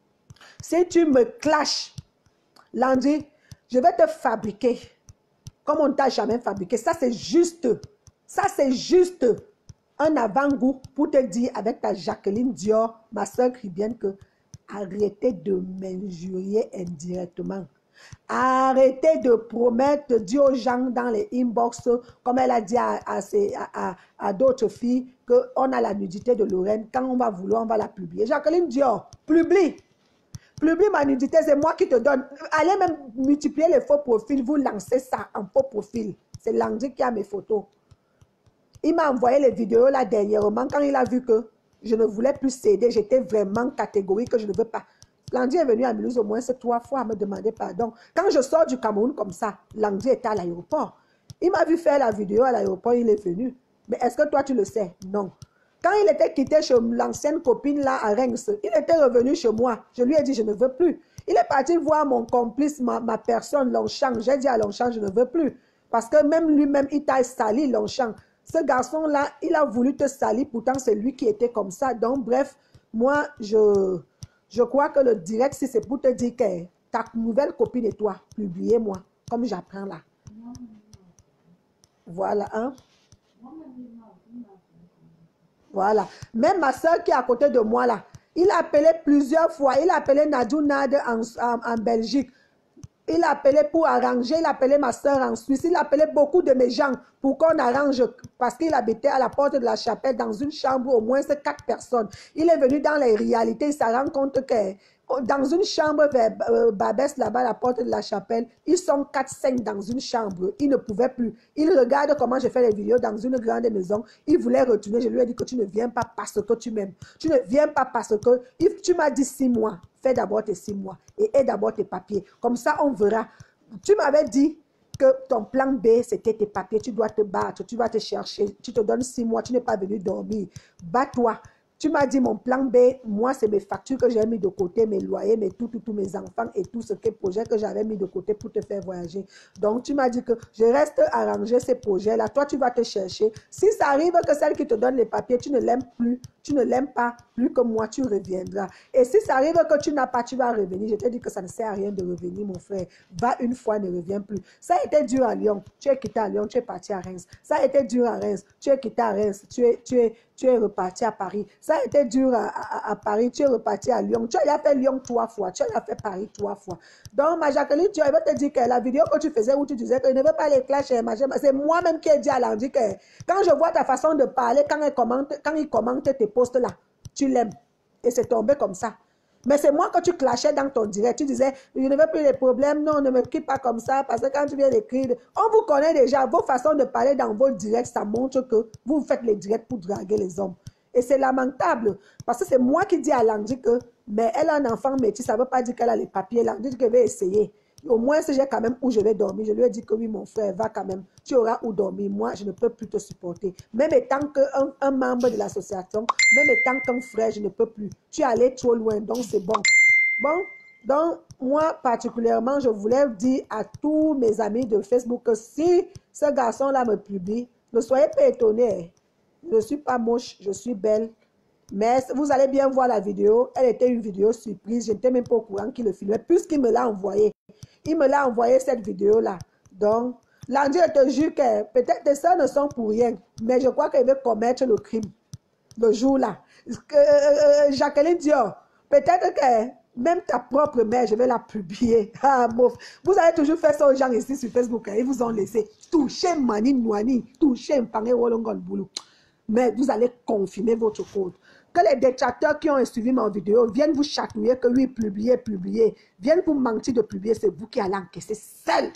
si tu me clashes, Landry, je vais te fabriquer comme on ne t'a jamais fabriqué. Ça, c'est juste. Ça, c'est juste un avant-goût pour te dire avec ta Jacqueline Dior, ma soeur Cribienne, que arrêtez de m'injurier indirectement. Arrêtez de promettre, de dire aux gens dans les inbox, comme elle a dit à, à, à, à d'autres filles, qu'on a la nudité de Lorraine. Quand on va vouloir, on va la publier. Jacqueline Dior, publie. Publie ma nudité, c'est moi qui te donne. Allez même multiplier les faux profils, vous lancez ça en faux profil. C'est Landry qui a mes photos. Il m'a envoyé les vidéos là dernièrement quand il a vu que je ne voulais plus céder. J'étais vraiment catégorique que je ne veux pas. Landry est venu à Mulhouse au moins ces trois fois à me demander pardon. Quand je sors du Cameroun comme ça, Landry était à l'aéroport. Il m'a vu faire la vidéo à l'aéroport, il est venu. Mais est-ce que toi tu le sais? Non. Quand il était quitté chez l'ancienne copine là à Reims, il était revenu chez moi. Je lui ai dit je ne veux plus. Il est parti voir mon complice, ma, ma personne, Longchamp. J'ai dit à Longchamp je ne veux plus. Parce que même lui-même, il t'a sali Longchamp. Ce garçon-là, il a voulu te salir, pourtant c'est lui qui était comme ça. Donc bref, moi, je, je crois que le direct, si c'est pour te dire que ta nouvelle copine et toi, publiez-moi, comme j'apprends là. Voilà, hein? Voilà. Même ma soeur qui est à côté de moi là, il a appelé plusieurs fois, il a appelé Nadou Nad en, en, en Belgique. Il a appelé pour arranger, il a appelé ma soeur en Suisse, il a appelé beaucoup de mes gens pour qu'on arrange, parce qu'il habitait à la porte de la chapelle dans une chambre, au moins c'est quatre personnes. Il est venu dans les réalités, il s'est rendu compte que dans une chambre vers euh, Babès, là-bas, à la porte de la chapelle, ils sont quatre cinq dans une chambre. Ils ne pouvaient plus. Il regarde comment je fais les vidéos dans une grande maison. Il voulait retourner. Je lui ai dit que tu ne viens pas parce que tu m'aimes. Tu ne viens pas parce que... Tu m'as dit six mois. Fais d'abord tes six mois et aie d'abord tes papiers. Comme ça, on verra. Tu m'avais dit que ton plan B, c'était tes papiers. Tu dois te battre. Tu vas te chercher. Tu te donnes six mois. Tu n'es pas venu dormir. Bats-toi. Tu m'as dit mon plan B, moi c'est mes factures que j'ai mis de côté, mes loyers, mes tout, tout, tous mes enfants et tout ce que projet que j'avais mis de côté pour te faire voyager. Donc tu m'as dit que je reste à ranger ces projets-là. Toi tu vas te chercher. Si ça arrive que celle qui te donne les papiers, tu ne l'aimes plus, tu ne l'aimes pas plus que moi, tu reviendras. Et si ça arrive que tu n'as pas, tu vas revenir. Je te dis que ça ne sert à rien de revenir, mon frère. Va une fois, ne reviens plus. Ça a été dur à Lyon. Tu es quitté à Lyon, tu es parti à Reims. Ça a été dur à Reims. Tu es quitté à Reims. Tu es, tu es, tu es reparti à Paris. Ça a été dur à, à, à Paris. Tu es reparti à Lyon. Tu as fait Lyon trois fois. Tu as fait Paris trois fois. Donc, ma Jacqueline, tu vas te dire que la vidéo que tu faisais où tu disais que je ne veux pas les clashs, c'est moi-même qui ai dit à Landy que quand je vois ta façon de parler, quand il commente, quand il commente tes posts là, tu l'aimes. Et c'est tombé comme ça. Mais c'est moi que tu clashais dans ton direct. Tu disais, je ne veux plus les problèmes. Non, ne me quitte pas comme ça. Parce que quand tu viens d'écrire, on vous connaît déjà. Vos façons de parler dans vos directs, ça montre que vous faites les directs pour draguer les hommes. Et c'est lamentable. Parce que c'est moi qui dis à Landy que, mais elle a un enfant métis. Ça ne veut pas dire qu'elle a les papiers. Landy dit qu'elle va essayer. Au moins, si j'ai quand même où je vais dormir, je lui ai dit que oui, mon frère, va quand même. Tu auras où dormir. Moi, je ne peux plus te supporter. Même étant qu'un un membre de l'association, même étant qu'un frère, je ne peux plus. Tu es allé trop loin, donc c'est bon. Bon, donc moi, particulièrement, je voulais dire à tous mes amis de Facebook que si ce garçon-là me publie, ne soyez pas étonnés. Je ne suis pas moche, je suis belle. Mais vous allez bien voir la vidéo. Elle était une vidéo surprise. Je n'étais même pas au courant qu'il le filmait, puisqu'il me l'a envoyé. Il me l'a envoyé cette vidéo-là. Donc, Landy, je te jure que peut-être que ça ne sont pour rien. Mais je crois qu'il veut commettre le crime. Le jour-là. Euh, Jacqueline Dior, peut-être que même ta propre mère, je vais la publier. Ah, mouf. Vous avez toujours fait ça aux gens ici sur Facebook. Hein, ils vous ont laissé toucher Mani Nouani, toucher Mpangé Wolongon Boulou. Mais vous allez confirmer votre code. Que les détracteurs qui ont suivi ma vidéo viennent vous chatouiller que oui, publier, publier, viennent vous mentir de publier, c'est vous qui allez encaisser seul.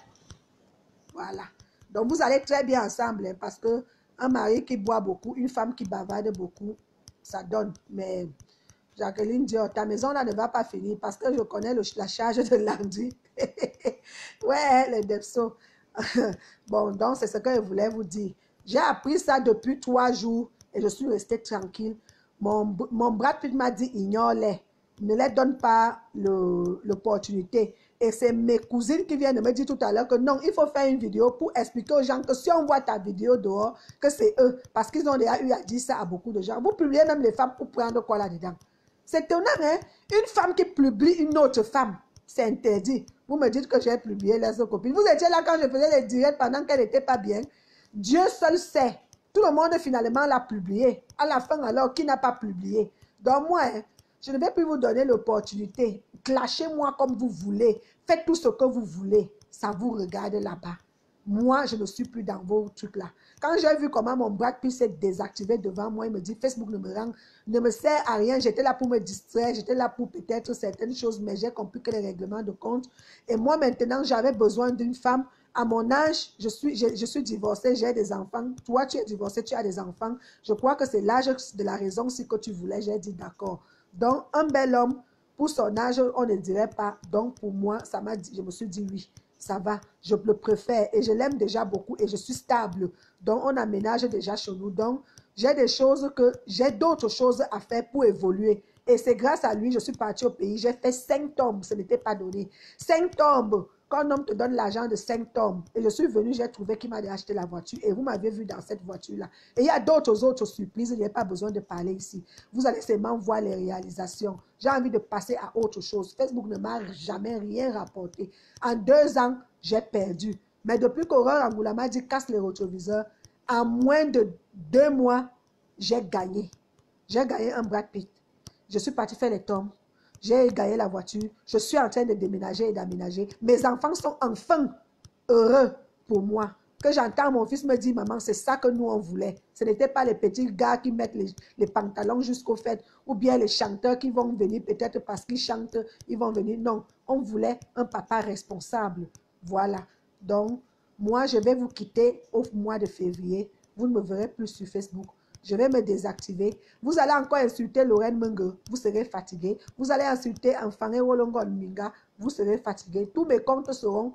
Voilà. Donc vous allez très bien ensemble, hein, parce que un mari qui boit beaucoup, une femme qui bavarde beaucoup, ça donne. Mais Jacqueline dit, ta maison là ne va pas finir parce que je connais le, la charge de Landy. Ouais, les depsos. Bon, donc c'est ce que je voulais vous dire. J'ai appris ça depuis trois jours et je suis restée tranquille. Mon, mon Brad Pitt m'a dit, ignore-les. Ne les donne pas l'opportunité. Et c'est mes cousines qui viennent de me dire tout à l'heure que non, il faut faire une vidéo pour expliquer aux gens que si on voit ta vidéo dehors, que c'est eux. Parce qu'ils ont déjà eu à dire ça à beaucoup de gens. Vous publiez même les femmes pour prendre quoi là-dedans? C'est étonnant, hein? Une femme qui publie une autre femme, c'est interdit. Vous me dites que j'ai publié les autres copines. Vous étiez là quand je faisais les directs pendant qu'elle n'était pas bien. Dieu seul sait. Tout le monde finalement l'a publié. À la fin alors, qui n'a pas publié? Donc moi, hein, je ne vais plus vous donner l'opportunité. Clashez-moi comme vous voulez. Faites tout ce que vous voulez. Ça vous regarde là-bas. Moi, je ne suis plus dans vos trucs là. Quand j'ai vu comment mon Brad Pitt s'est désactivé devant moi, il me dit Facebook ne me rend, ne me sert à rien. J'étais là pour me distraire, j'étais là pour peut-être certaines choses, mais j'ai compris que les règlements de compte. Et moi maintenant, j'avais besoin d'une femme. À mon âge, je suis, je, je suis divorcée, j'ai des enfants. Toi, tu es divorcée, tu as des enfants. Je crois que c'est l'âge de la raison si que tu voulais. J'ai dit d'accord. Donc, un bel homme, pour son âge, on ne dirait pas. Donc, pour moi, ça m'a dit, je me suis dit oui. Ça va, je le préfère et je l'aime déjà beaucoup et je suis stable. Donc, on aménage déjà chez nous. Donc, j'ai des choses que, j'ai d'autres choses à faire pour évoluer. Et c'est grâce à lui, je suis partie au pays. J'ai fait cinq tombes, ce n'était pas donné. Cinq tombes. Quand un homme te donne l'argent de cinq tombes, et je suis venue, j'ai trouvé qu'il m'a acheté la voiture et vous m'avez vu dans cette voiture-là. Et il y a d'autres autres surprises, il n'y a pas besoin de parler ici. Vous allez seulement voir les réalisations. J'ai envie de passer à autre chose. Facebook ne m'a jamais rien rapporté. En deux ans, j'ai perdu. Mais depuis qu'Aurore Angoula m'a dit casse les rétroviseurs, en moins de deux mois, j'ai gagné. J'ai gagné un Brad Pitt. Je suis partie faire les tombes. J'ai gagné la voiture. Je suis en train de déménager et d'aménager. Mes enfants sont enfin heureux pour moi. Que j'entends mon fils me dire, maman, c'est ça que nous on voulait. Ce n'était pas les petits gars qui mettent les, les pantalons jusqu'aux fêtes ou bien les chanteurs qui vont venir peut-être parce qu'ils chantent, ils vont venir. Non, on voulait un papa responsable. Voilà. Donc, moi, je vais vous quitter au mois de février. Vous ne me verrez plus sur Facebook. Je vais me désactiver. Vous allez encore insulter Lorraine Menge, vous serez fatigué. Vous allez insulter Enfangé Wolongon Minga, vous serez fatigué. Tous mes comptes seront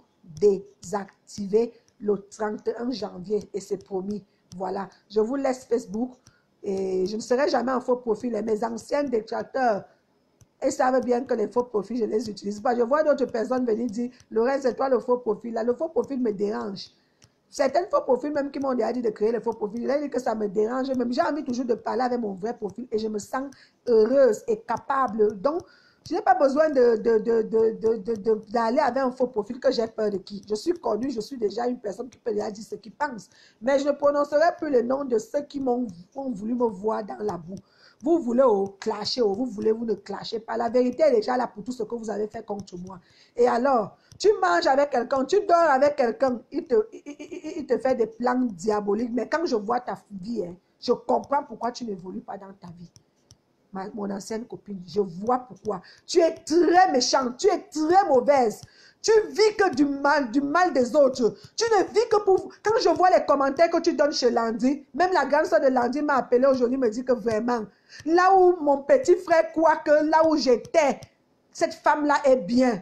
désactivés le trente et un janvier et c'est promis. Voilà, je vous laisse Facebook. Et je ne serai jamais un faux profil. Et mes anciens détracteurs, ils savent bien que les faux profils, je ne les utilise pas. Je vois d'autres personnes venir dire, Lorraine, c'est toi le faux profil. Là, le faux profil me dérange. Certains faux profils même qui m'ont déjà dit de créer les faux profils, j'ai dit que ça me dérange. Même j'ai envie toujours de parler avec mon vrai profil et je me sens heureuse et capable. Donc, je n'ai pas besoin de, de, de, de, de, de, d'aller avec un faux profil que j'ai peur de qui. Je suis connue, je suis déjà une personne qui peut déjà dire ce qu'il pense. Mais je ne prononcerai plus le nom de ceux qui m'ont voulu me voir dans la boue. Vous voulez oh, clasher, oh, vous voulez, vous ne clashez pas. La vérité est déjà là pour tout ce que vous avez fait contre moi. Et alors, tu manges avec quelqu'un, tu dors avec quelqu'un, il te, il, il, il te fait des plans diaboliques. Mais quand je vois ta vie, hein, je comprends pourquoi tu n'évolues pas dans ta vie. Ma, mon ancienne copine, je vois pourquoi. Tu es très méchante, tu es très mauvaise. Tu vis que du mal, du mal des autres. Tu ne vis que pour... Quand je vois les commentaires que tu donnes chez Landy, même la grande soeur de Landy m'a appelé aujourd'hui, me dit que vraiment, là où mon petit frère croit que là où j'étais, cette femme-là est bien.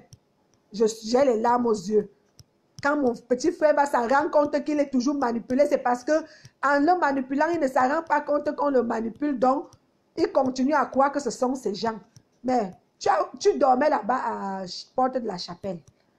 J'ai les larmes aux yeux. Quand mon petit frère va s'en rendre compte qu'il est toujours manipulé, c'est parce que en le manipulant, il ne s'en rend pas compte qu'on le manipule. Donc, il continue à croire que ce sont ces gens. Mais tu, as, tu dormais là-bas à Porte de la Chapelle.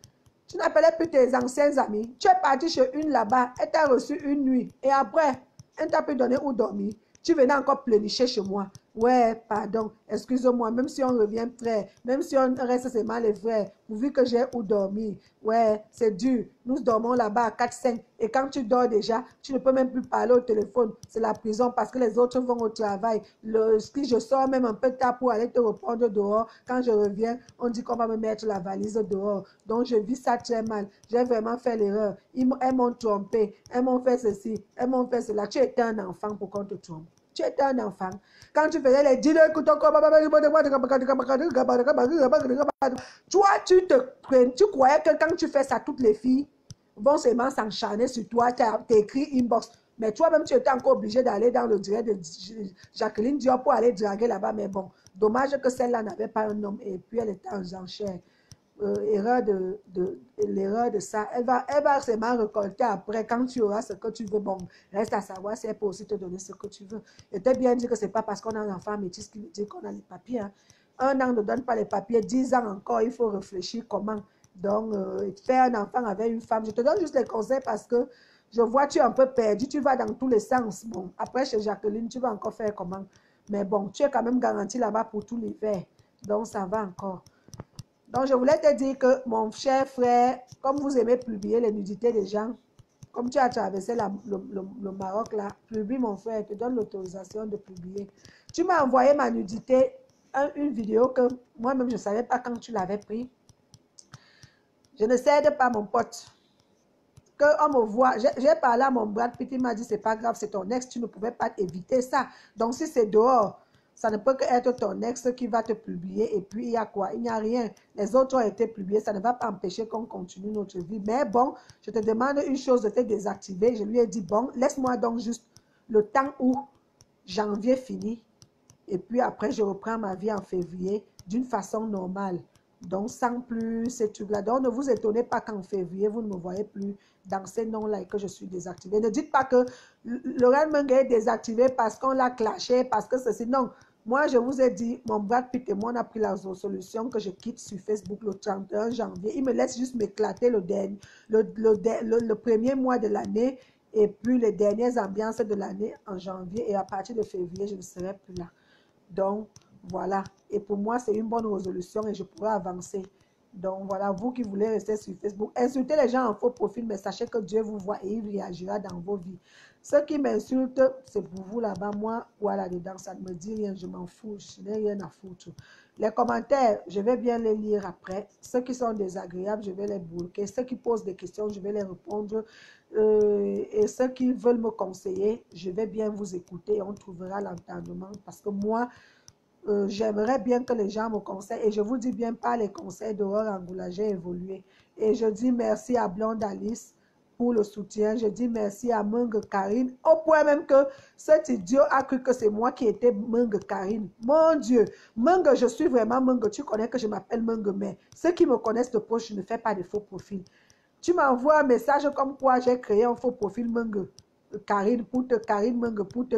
Tu n'appelais plus tes anciens amis. Tu es parti chez une là-bas. Elle t'a reçu une nuit. Et après, elle t'a pu donner où dormir. Tu venais encore pleurnicher chez moi. Ouais, pardon, excuse-moi, même si on revient frère, même si on reste seulement les frères, pourvu que j'ai où dormir. Ouais, c'est dur. Nous dormons là-bas à quatre cinq. Et quand tu dors déjà, tu ne peux même plus parler au téléphone. C'est la prison parce que les autres vont au travail. Le, si je sors même un peu tard pour aller te reprendre dehors, quand je reviens, on dit qu'on va me mettre la valise dehors. Donc, je vis ça très mal. J'ai vraiment fait l'erreur. Elles m'ont trompé. Elles m'ont fait ceci. Elles m'ont fait cela. Tu étais un enfant pour qu'on te trompe. Tu étais un enfant. Quand tu faisais les deals, toi, tu te tu croyais que quand tu fais ça, toutes les filles vont seulement s'encharner sur toi, tu as écrit inbox. Mais toi-même, tu étais encore obligé d'aller dans le direct de Jacqueline Diop pour aller draguer là-bas. Mais bon, dommage que celle-là n'avait pas un homme et puis elle était en enchère. Euh, erreur de, de, de l'erreur de ça. Elle va, elle va seulement récolter après quand tu auras ce que tu veux. Bon, reste à savoir si elle peut aussi te donner ce que tu veux. Et t'es bien dit que c'est pas parce qu'on a un enfant métis qui dit qu'on a les papiers. Hein. Un an ne donne pas les papiers, dix ans encore, il faut réfléchir comment. Donc, euh, faire un enfant avec une femme. Je te donne juste les conseils parce que je vois tu es un peu perdu, tu vas dans tous les sens. Bon, après chez Jacqueline, tu vas encore faire comment? Mais bon, tu es quand même garanti là-bas pour tout l'hiver. Donc, ça va encore. Donc, je voulais te dire que, mon cher frère, comme vous aimez publier les nudités des gens, comme tu as traversé la, le, le, le Maroc, là, publie, mon frère, je te donne l'autorisation de publier. Tu m'as envoyé ma nudité, un, une vidéo que moi-même, je ne savais pas quand tu l'avais pris. Je ne cède pas, mon pote. Qu'on me voit, j'ai parlé à mon Brad Pitt, il m'a dit, c'est pas grave, c'est ton ex, tu ne pouvais pas éviter ça. Donc, si c'est dehors, ça ne peut qu'être ton ex qui va te publier. Et puis, il y a quoi? Il n'y a rien. Les autres ont été publiés. Ça ne va pas empêcher qu'on continue notre vie. Mais bon, je te demande une chose de te désactiver. Je lui ai dit, bon, laisse-moi donc juste le temps où janvier finit. Et puis après, je reprends ma vie en février d'une façon normale. Donc, sans plus ces trucs-là. Donc, ne vous étonnez pas qu'en février, vous ne me voyez plus dans ces noms-là et que je suis désactivée. Ne dites pas que Lorraine Mengue est désactivée parce qu'on l'a clashé, parce que ceci. Non, moi, je vous ai dit, mon Brad Pitt et moi, on a pris la solution que je quitte sur Facebook le trente et un janvier. Il me laisse juste m'éclater le, dernier, le, le, le, le premier mois de l'année et puis les dernières ambiances de l'année en janvier. Et à partir de février, je ne serai plus là. Donc, voilà. Et pour moi, c'est une bonne résolution et je pourrais avancer. Donc, voilà, vous qui voulez rester sur Facebook, insultez les gens en faux profil, mais sachez que Dieu vous voit et il réagira dans vos vies. Ceux qui m'insultent, c'est pour vous là-bas. Moi, voilà, dedans, ça ne me dit rien, je m'en fous, je n'ai rien à foutre. Les commentaires, je vais bien les lire après. Ceux qui sont désagréables, je vais les bloquer. Ceux qui posent des questions, je vais les répondre. Euh, et ceux qui veulent me conseiller, je vais bien vous écouter et on trouvera l'entendement. Parce que moi, euh, j'aimerais bien que les gens me conseillent. Et je vous dis bien pas les conseils d'Aurore Angoula, j'ai évolué. Et je dis merci à Blonde Alice pour le soutien. Je dis merci à Mung Karine. Au point même que cet idiot a cru que c'est moi qui étais Mung Karine. Mon Dieu. Mung, je suis vraiment Mung. Tu connais que je m'appelle Mung, mais ceux qui me connaissent de proche, je ne fais pas de faux profils. Tu m'envoies un message comme quoi j'ai créé un faux profil Mung Karine pour te Karine Mung pour te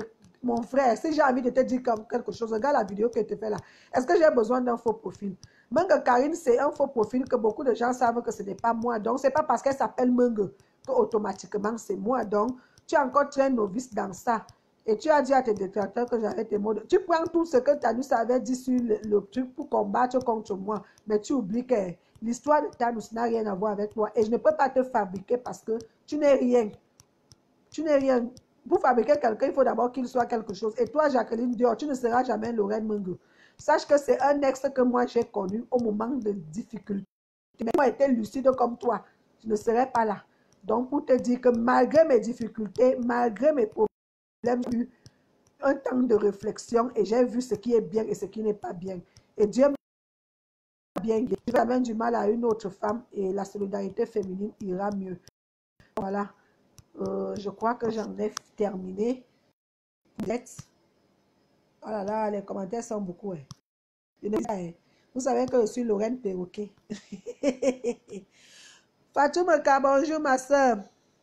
mon frère, si j'ai envie de te dire comme quelque chose, regarde la vidéo que je te fais là. Est-ce que j'ai besoin d'un faux profil? Mengue Karine, c'est un faux profil que beaucoup de gens savent que ce n'est pas moi. Donc, ce n'est pas parce qu'elle s'appelle Mengue que automatiquement c'est moi. Donc, tu es encore très novice dans ça. Et tu as dit à tes détracteurs que j'avais tes mots. De... Tu prends tout ce que Thanos avait dit sur le, le truc pour combattre contre moi. Mais tu oublies que l'histoire de Thanos n'a rien à voir avec toi. Et je ne peux pas te fabriquer parce que tu n'es rien. Tu n'es rien. Pour fabriquer quelqu'un, il faut d'abord qu'il soit quelque chose. Et toi, Jacqueline Dior, tu ne seras jamais Lorraine Mengue. Sache que c'est un ex que moi j'ai connu au moment de difficulté. Mais moi, j'étais lucide comme toi. Je ne serais pas là. Donc, pour te dire que malgré mes difficultés, malgré mes problèmes, j'ai eu un temps de réflexion et j'ai vu ce qui est bien et ce qui n'est pas bien. Et Dieu m'a bien guéri. Je vais du mal à une autre femme et la solidarité féminine ira mieux. Voilà. Euh, je crois que j'en ai terminé. Oh là là, les commentaires sont beaucoup. Hein. Vous savez que je suis Lorraine Perroquet. Fatoumata, bonjour ma soeur.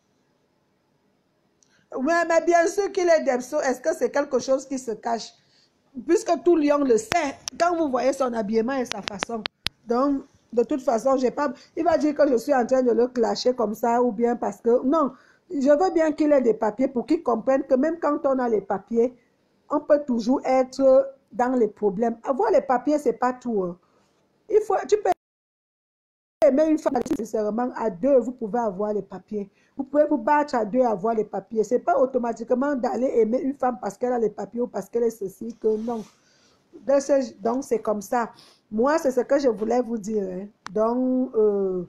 Oui, mais bien sûr qu'il est Debso. Est-ce que c'est quelque chose qui se cache? Puisque tout lion le sait, quand vous voyez son habillement et sa façon. Donc, de toute façon, j'ai pas... il va dire que je suis en train de le clasher comme ça ou bien parce que... Non, je veux bien qu'il ait des papiers pour qu'il comprenne que même quand on a les papiers, on peut toujours être dans les problèmes. Avoir les papiers, c'est pas tout. Hein. Il faut... Tu peux aimer une femme nécessairement à deux, vous pouvez avoir les papiers. Vous pouvez vous battre à deux, avoir les papiers. Ce n'est pas automatiquement d'aller aimer une femme parce qu'elle a les papiers ou parce qu'elle est ceci, que non. Donc, c'est comme ça. Moi, c'est ce que je voulais vous dire. Hein. Donc, euh,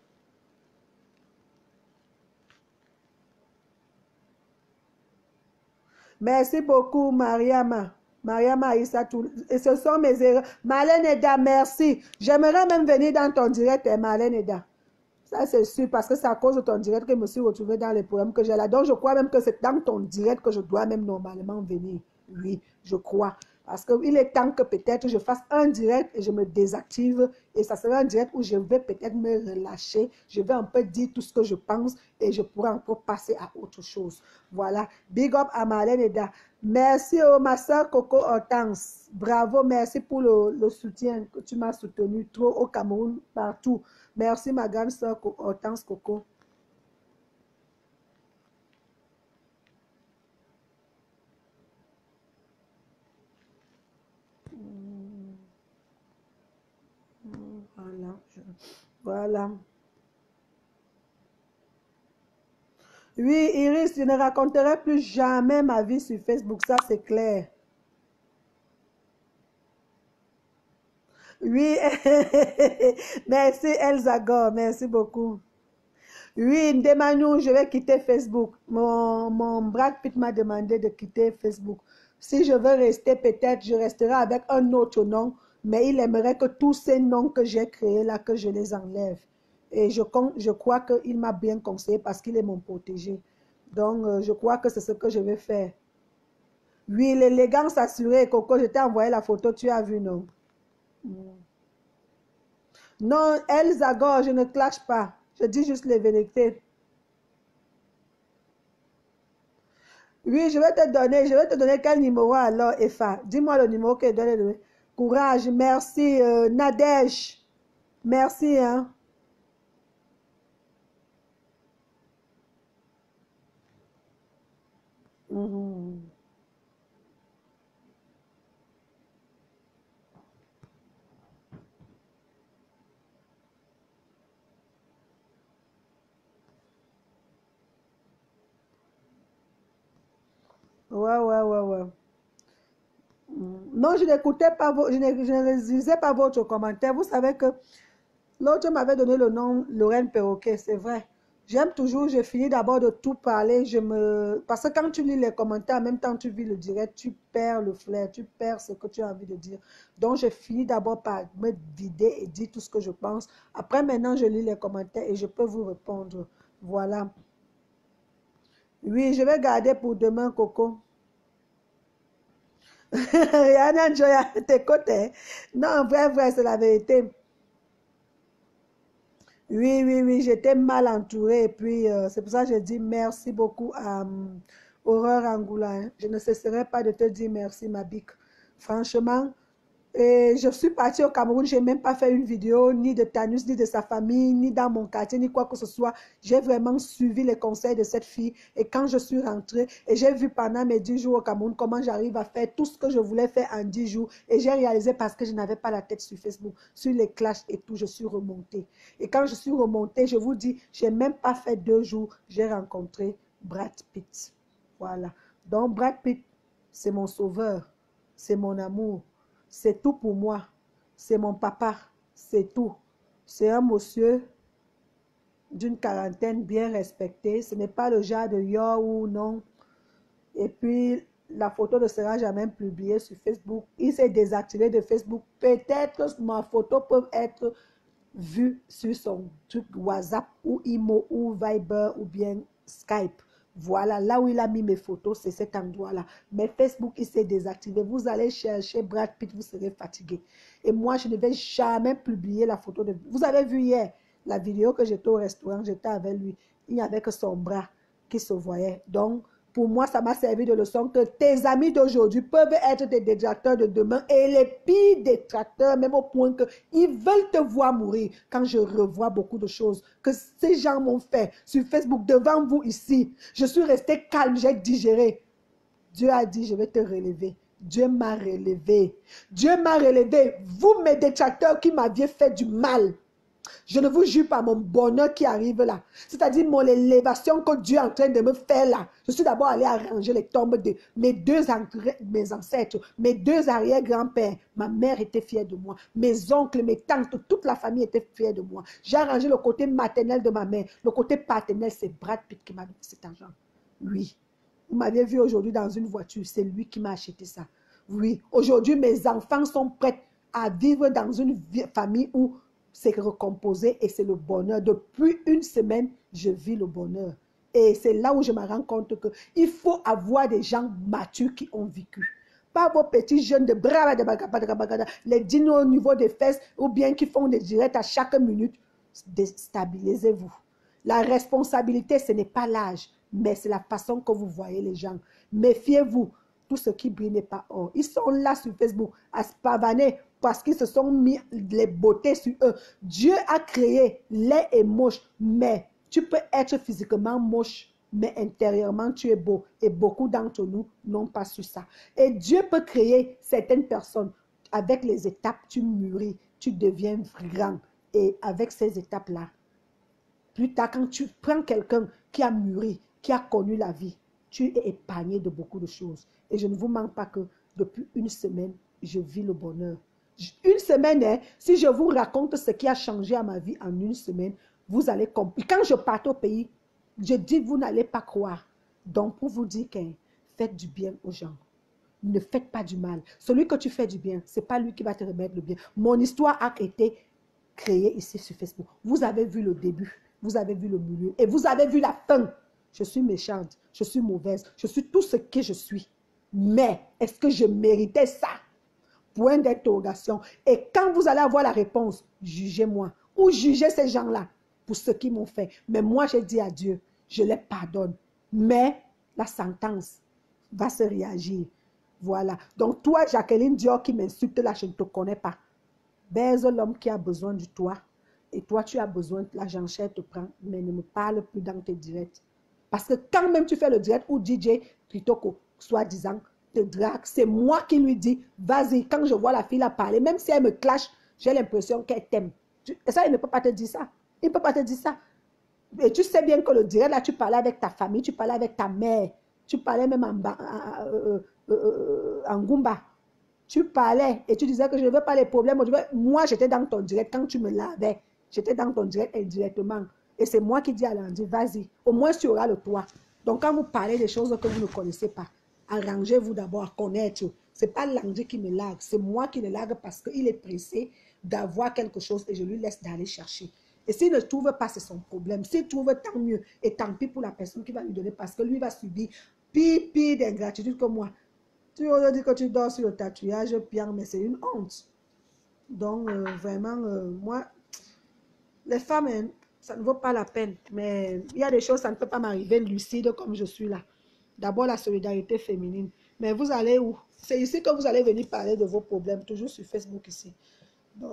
merci beaucoup, Mariama. Mariama Issa, et ce sont mes erreurs. Marlène Eda, merci. J'aimerais même venir dans ton direct, hein, Marlène Eda. Ça, c'est sûr, parce que c'est à cause de ton direct que je me suis retrouvée dans les problèmes que j'ai là. Donc, je crois même que c'est dans ton direct que je dois même normalement venir. Oui, je crois. Parce qu'il est temps que peut-être je fasse un direct et je me désactive. Et ça sera un direct où je vais peut-être me relâcher. Je vais un peu dire tout ce que je pense et je pourrai encore passer à autre chose. Voilà. Big up à Marlène Eda. Merci, oh, ma soeur Coco Hortense. Bravo, merci pour le, le soutien que tu m'as soutenu trop au Cameroun, partout. Merci, ma grande soeur Hortense Coco. Voilà. Voilà. Oui, Iris, je ne raconterai plus jamais ma vie sur Facebook, ça c'est clair. Oui, merci Elsa Gore, merci beaucoup. Oui, Ndemanou, je vais quitter Facebook. Mon, mon Brad Pitt m'a demandé de quitter Facebook. Si je veux rester, peut-être je resterai avec un autre nom, mais il aimerait que tous ces noms que j'ai créés là, que je les enlève. Et je, je crois qu'il m'a bien conseillé parce qu'il est mon protégé. Donc, euh, je crois que c'est ce que je vais faire. Oui, l'élégance assurée, Coco, je t'ai envoyé la photo, tu as vu, non? Mm. Non, Elsa Gore, je ne clash pas. Je dis juste les vérités. Oui, je vais te donner, je vais te donner quel numéro alors, Efa? Dis-moi le numéro que je dois te donner. Courage, merci, euh, Nadège. Merci, hein. Mm-hmm. Ouais, ouais, ouais, ouais. Non, je n'écoutais pas, vos, je ne, je ne lisais pas votre commentaire. Vous savez que l'autre m'avait donné le nom Lorraine Perroquet, c'est vrai. J'aime toujours, je finis d'abord de tout parler. Je me... Parce que quand tu lis les commentaires, en même temps tu vis le direct, tu perds le flair, tu perds ce que tu as envie de dire. Donc, je finis d'abord par me vider et dire tout ce que je pense. Après, maintenant, je lis les commentaires et je peux vous répondre. Voilà. Oui, je vais garder pour demain, Coco. Rihanna Joy à tes côtés. Non, vrai, vrai, c'est la vérité. Oui, oui, oui, j'étais mal entourée. Et puis, euh, c'est pour ça que je dis merci beaucoup à, Horreur Angoula, hein. Je ne cesserai pas de te dire merci, ma bique. Franchement, et je suis partie au Cameroun, je n'ai même pas fait une vidéo, ni de Tanus, ni de sa famille, ni dans mon quartier, ni quoi que ce soit. J'ai vraiment suivi les conseils de cette fille. Et quand je suis rentrée, et j'ai vu pendant mes dix jours au Cameroun, comment j'arrive à faire tout ce que je voulais faire en dix jours. Et j'ai réalisé parce que je n'avais pas la tête sur Facebook, sur les clashs et tout, je suis remontée. Et quand je suis remontée, je vous dis, je n'ai même pas fait deux jours, j'ai rencontré Brad Pitt. Voilà. Donc Brad Pitt, c'est mon sauveur, c'est mon amour. C'est tout pour moi. C'est mon papa. C'est tout. C'est un monsieur d'une quarantaine bien respecté. Ce n'est pas le genre de yo ou non. Et puis, la photo ne sera jamais publiée sur Facebook. Il s'est désactivé de Facebook. Peut-être ma photo peut être vue sur son truc WhatsApp ou Imo ou Viber ou bien Skype. Voilà, là où il a mis mes photos, c'est cet endroit-là. Mais Facebook, il s'est désactivé. Vous allez chercher Brad Pitt, vous serez fatigué. Et moi, je ne vais jamais publier la photo de... Vous avez vu hier la vidéo que j'étais au restaurant, j'étais avec lui. Il n'y avait que son bras qui se voyait. Donc, pour moi, ça m'a servi de leçon que tes amis d'aujourd'hui peuvent être des détracteurs de demain et les pires détracteurs, même au point qu'ils veulent te voir mourir. Quand je revois beaucoup de choses que ces gens m'ont fait sur Facebook devant vous ici, je suis restée calme, j'ai digéré. Dieu a dit, je vais te relever. Dieu m'a relevé. Dieu m'a relevé. Vous, mes détracteurs qui m'aviez fait du mal, je ne vous jure pas mon bonheur qui arrive là. C'est-à-dire mon élévation que Dieu est en train de me faire là. Je suis d'abord allé arranger les tombes de mes deux mes ancêtres, mes deux arrière-grands-pères. Ma mère était fière de moi. Mes oncles, mes tantes, toute la famille était fière de moi. J'ai arrangé le côté maternel de ma mère. Le côté paternel, c'est Brad Pitt qui m'a donné cet argent. Oui. Vous m'avez vu aujourd'hui dans une voiture. C'est lui qui m'a acheté ça. Oui. Aujourd'hui, mes enfants sont prêts à vivre dans une famille où c'est recomposé et c'est le bonheur. Depuis une semaine, je vis le bonheur. Et c'est là où je me rends compte qu'il faut avoir des gens matures qui ont vécu. Pas vos petits jeunes de brava de bagada, les dinos au niveau des fesses ou bien qui font des directs à chaque minute. Déstabilisez-vous. La responsabilité, ce n'est pas l'âge, mais c'est la façon que vous voyez les gens. Méfiez-vous. Tout ce qui brille n'est pas or. Ils sont là sur Facebook à se pavaner parce qu'ils se sont mis les beautés sur eux. Dieu a créé laid et moche, mais tu peux être physiquement moche, mais intérieurement tu es beau. Et beaucoup d'entre nous n'ont pas su ça. Et Dieu peut créer certaines personnes. Avec les étapes, tu mûris, tu deviens grand. Et avec ces étapes-là, plus tard, quand tu prends quelqu'un qui a mûri, qui a connu la vie, tu es épargné de beaucoup de choses. Et je ne vous mens pas que depuis une semaine, je vis le bonheur. Une semaine, hein, si je vous raconte ce qui a changé à ma vie en une semaine, vous allez comprendre. Quand je parte au pays, je dis, vous n'allez pas croire. Donc, pour vous dire que faites du bien aux gens. Ne faites pas du mal. Celui que tu fais du bien, ce n'est pas lui qui va te remettre le bien. Mon histoire a été créée ici sur Facebook. Vous avez vu le début, vous avez vu le milieu et vous avez vu la fin. Je suis méchante, je suis mauvaise, je suis tout ce que je suis. Mais est-ce que je méritais ça? Point d'interrogation. Et quand vous allez avoir la réponse, jugez-moi ou jugez ces gens-là pour ce qu'ils m'ont fait. Mais moi, j'ai dit à Dieu, je les pardonne. Mais la sentence va se réagir. Voilà. Donc toi, Jacqueline Dior qui m'insulte là, je ne te connais pas. Baise l'homme qui a besoin de toi. Et toi, tu as besoin de la janchère te prend. Mais ne me parle plus dans tes directs. Parce que quand même tu fais le direct ou D J Kitoko, soi-disant, te drague, c'est moi qui lui dis, vas-y, quand je vois la fille la parler, même si elle me clash, j'ai l'impression qu'elle t'aime. Et ça, il ne peut pas te dire ça. Il ne peut pas te dire ça. Et tu sais bien que le direct, là, tu parlais avec ta famille, tu parlais avec ta mère, tu parlais même en, en, euh, euh, en Goumba. Tu parlais et tu disais que je ne veux pas les problèmes. Moi, j'étais dans ton direct quand tu me lavais. J'étais dans ton direct indirectement. Et c'est moi qui dis à Landy, vas-y, au moins tu auras le toit. Donc quand vous parlez des choses que vous ne connaissez pas, arrangez-vous d'abord à connaître. Ce n'est pas Landy qui me largue, c'est moi qui le largue parce qu'il est pressé d'avoir quelque chose et je lui laisse d'aller chercher. Et s'il ne trouve pas, c'est son problème. S'il trouve, tant mieux. Et tant pis pour la personne qui va lui donner parce que lui va subir pire, pire d'ingratitude que moi. Tu aurais dit que tu dors sur le tatouage, Pierre, mais c'est une honte. Donc, euh, vraiment, euh, moi, les femmes, hein, ça ne vaut pas la peine. Mais il y a des choses, ça ne peut pas m'arriver lucide comme je suis là. D'abord, la solidarité féminine. Mais vous allez où? C'est ici que vous allez venir parler de vos problèmes, toujours sur Facebook ici. Non.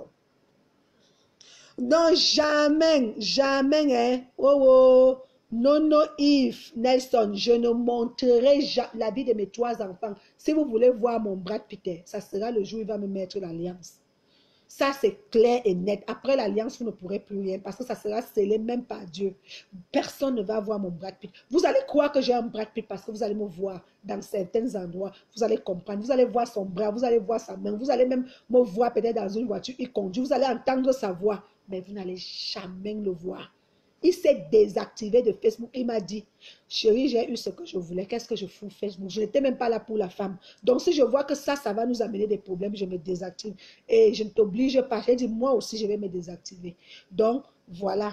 Non, jamais, jamais, hein. Oh, oh. Non, non, Yves Nelson, je ne montrerai la vie de mes trois enfants. Si vous voulez voir mon Brad Pitt, ça sera le jour où il va me mettre l'alliance. Ça, c'est clair et net. Après l'alliance, vous ne pourrez plus rien parce que ça sera scellé même par Dieu. Personne ne va voir mon Brad Pitt. Vous allez croire que j'ai un Brad Pitt parce que vous allez me voir dans certains endroits. Vous allez comprendre. Vous allez voir son bras, vous allez voir sa main. Vous allez même me voir peut-être dans une voiture, il conduit. Vous allez entendre sa voix, mais vous n'allez jamais le voir. Il s'est désactivé de Facebook. Il m'a dit, chérie, j'ai eu ce que je voulais. Qu'est-ce que je fous Facebook? Je n'étais même pas là pour la femme. Donc, si je vois que ça, ça va nous amener des problèmes, je me désactive. Et je ne t'oblige pas. J'ai dit, moi aussi, je vais me désactiver. Donc, voilà.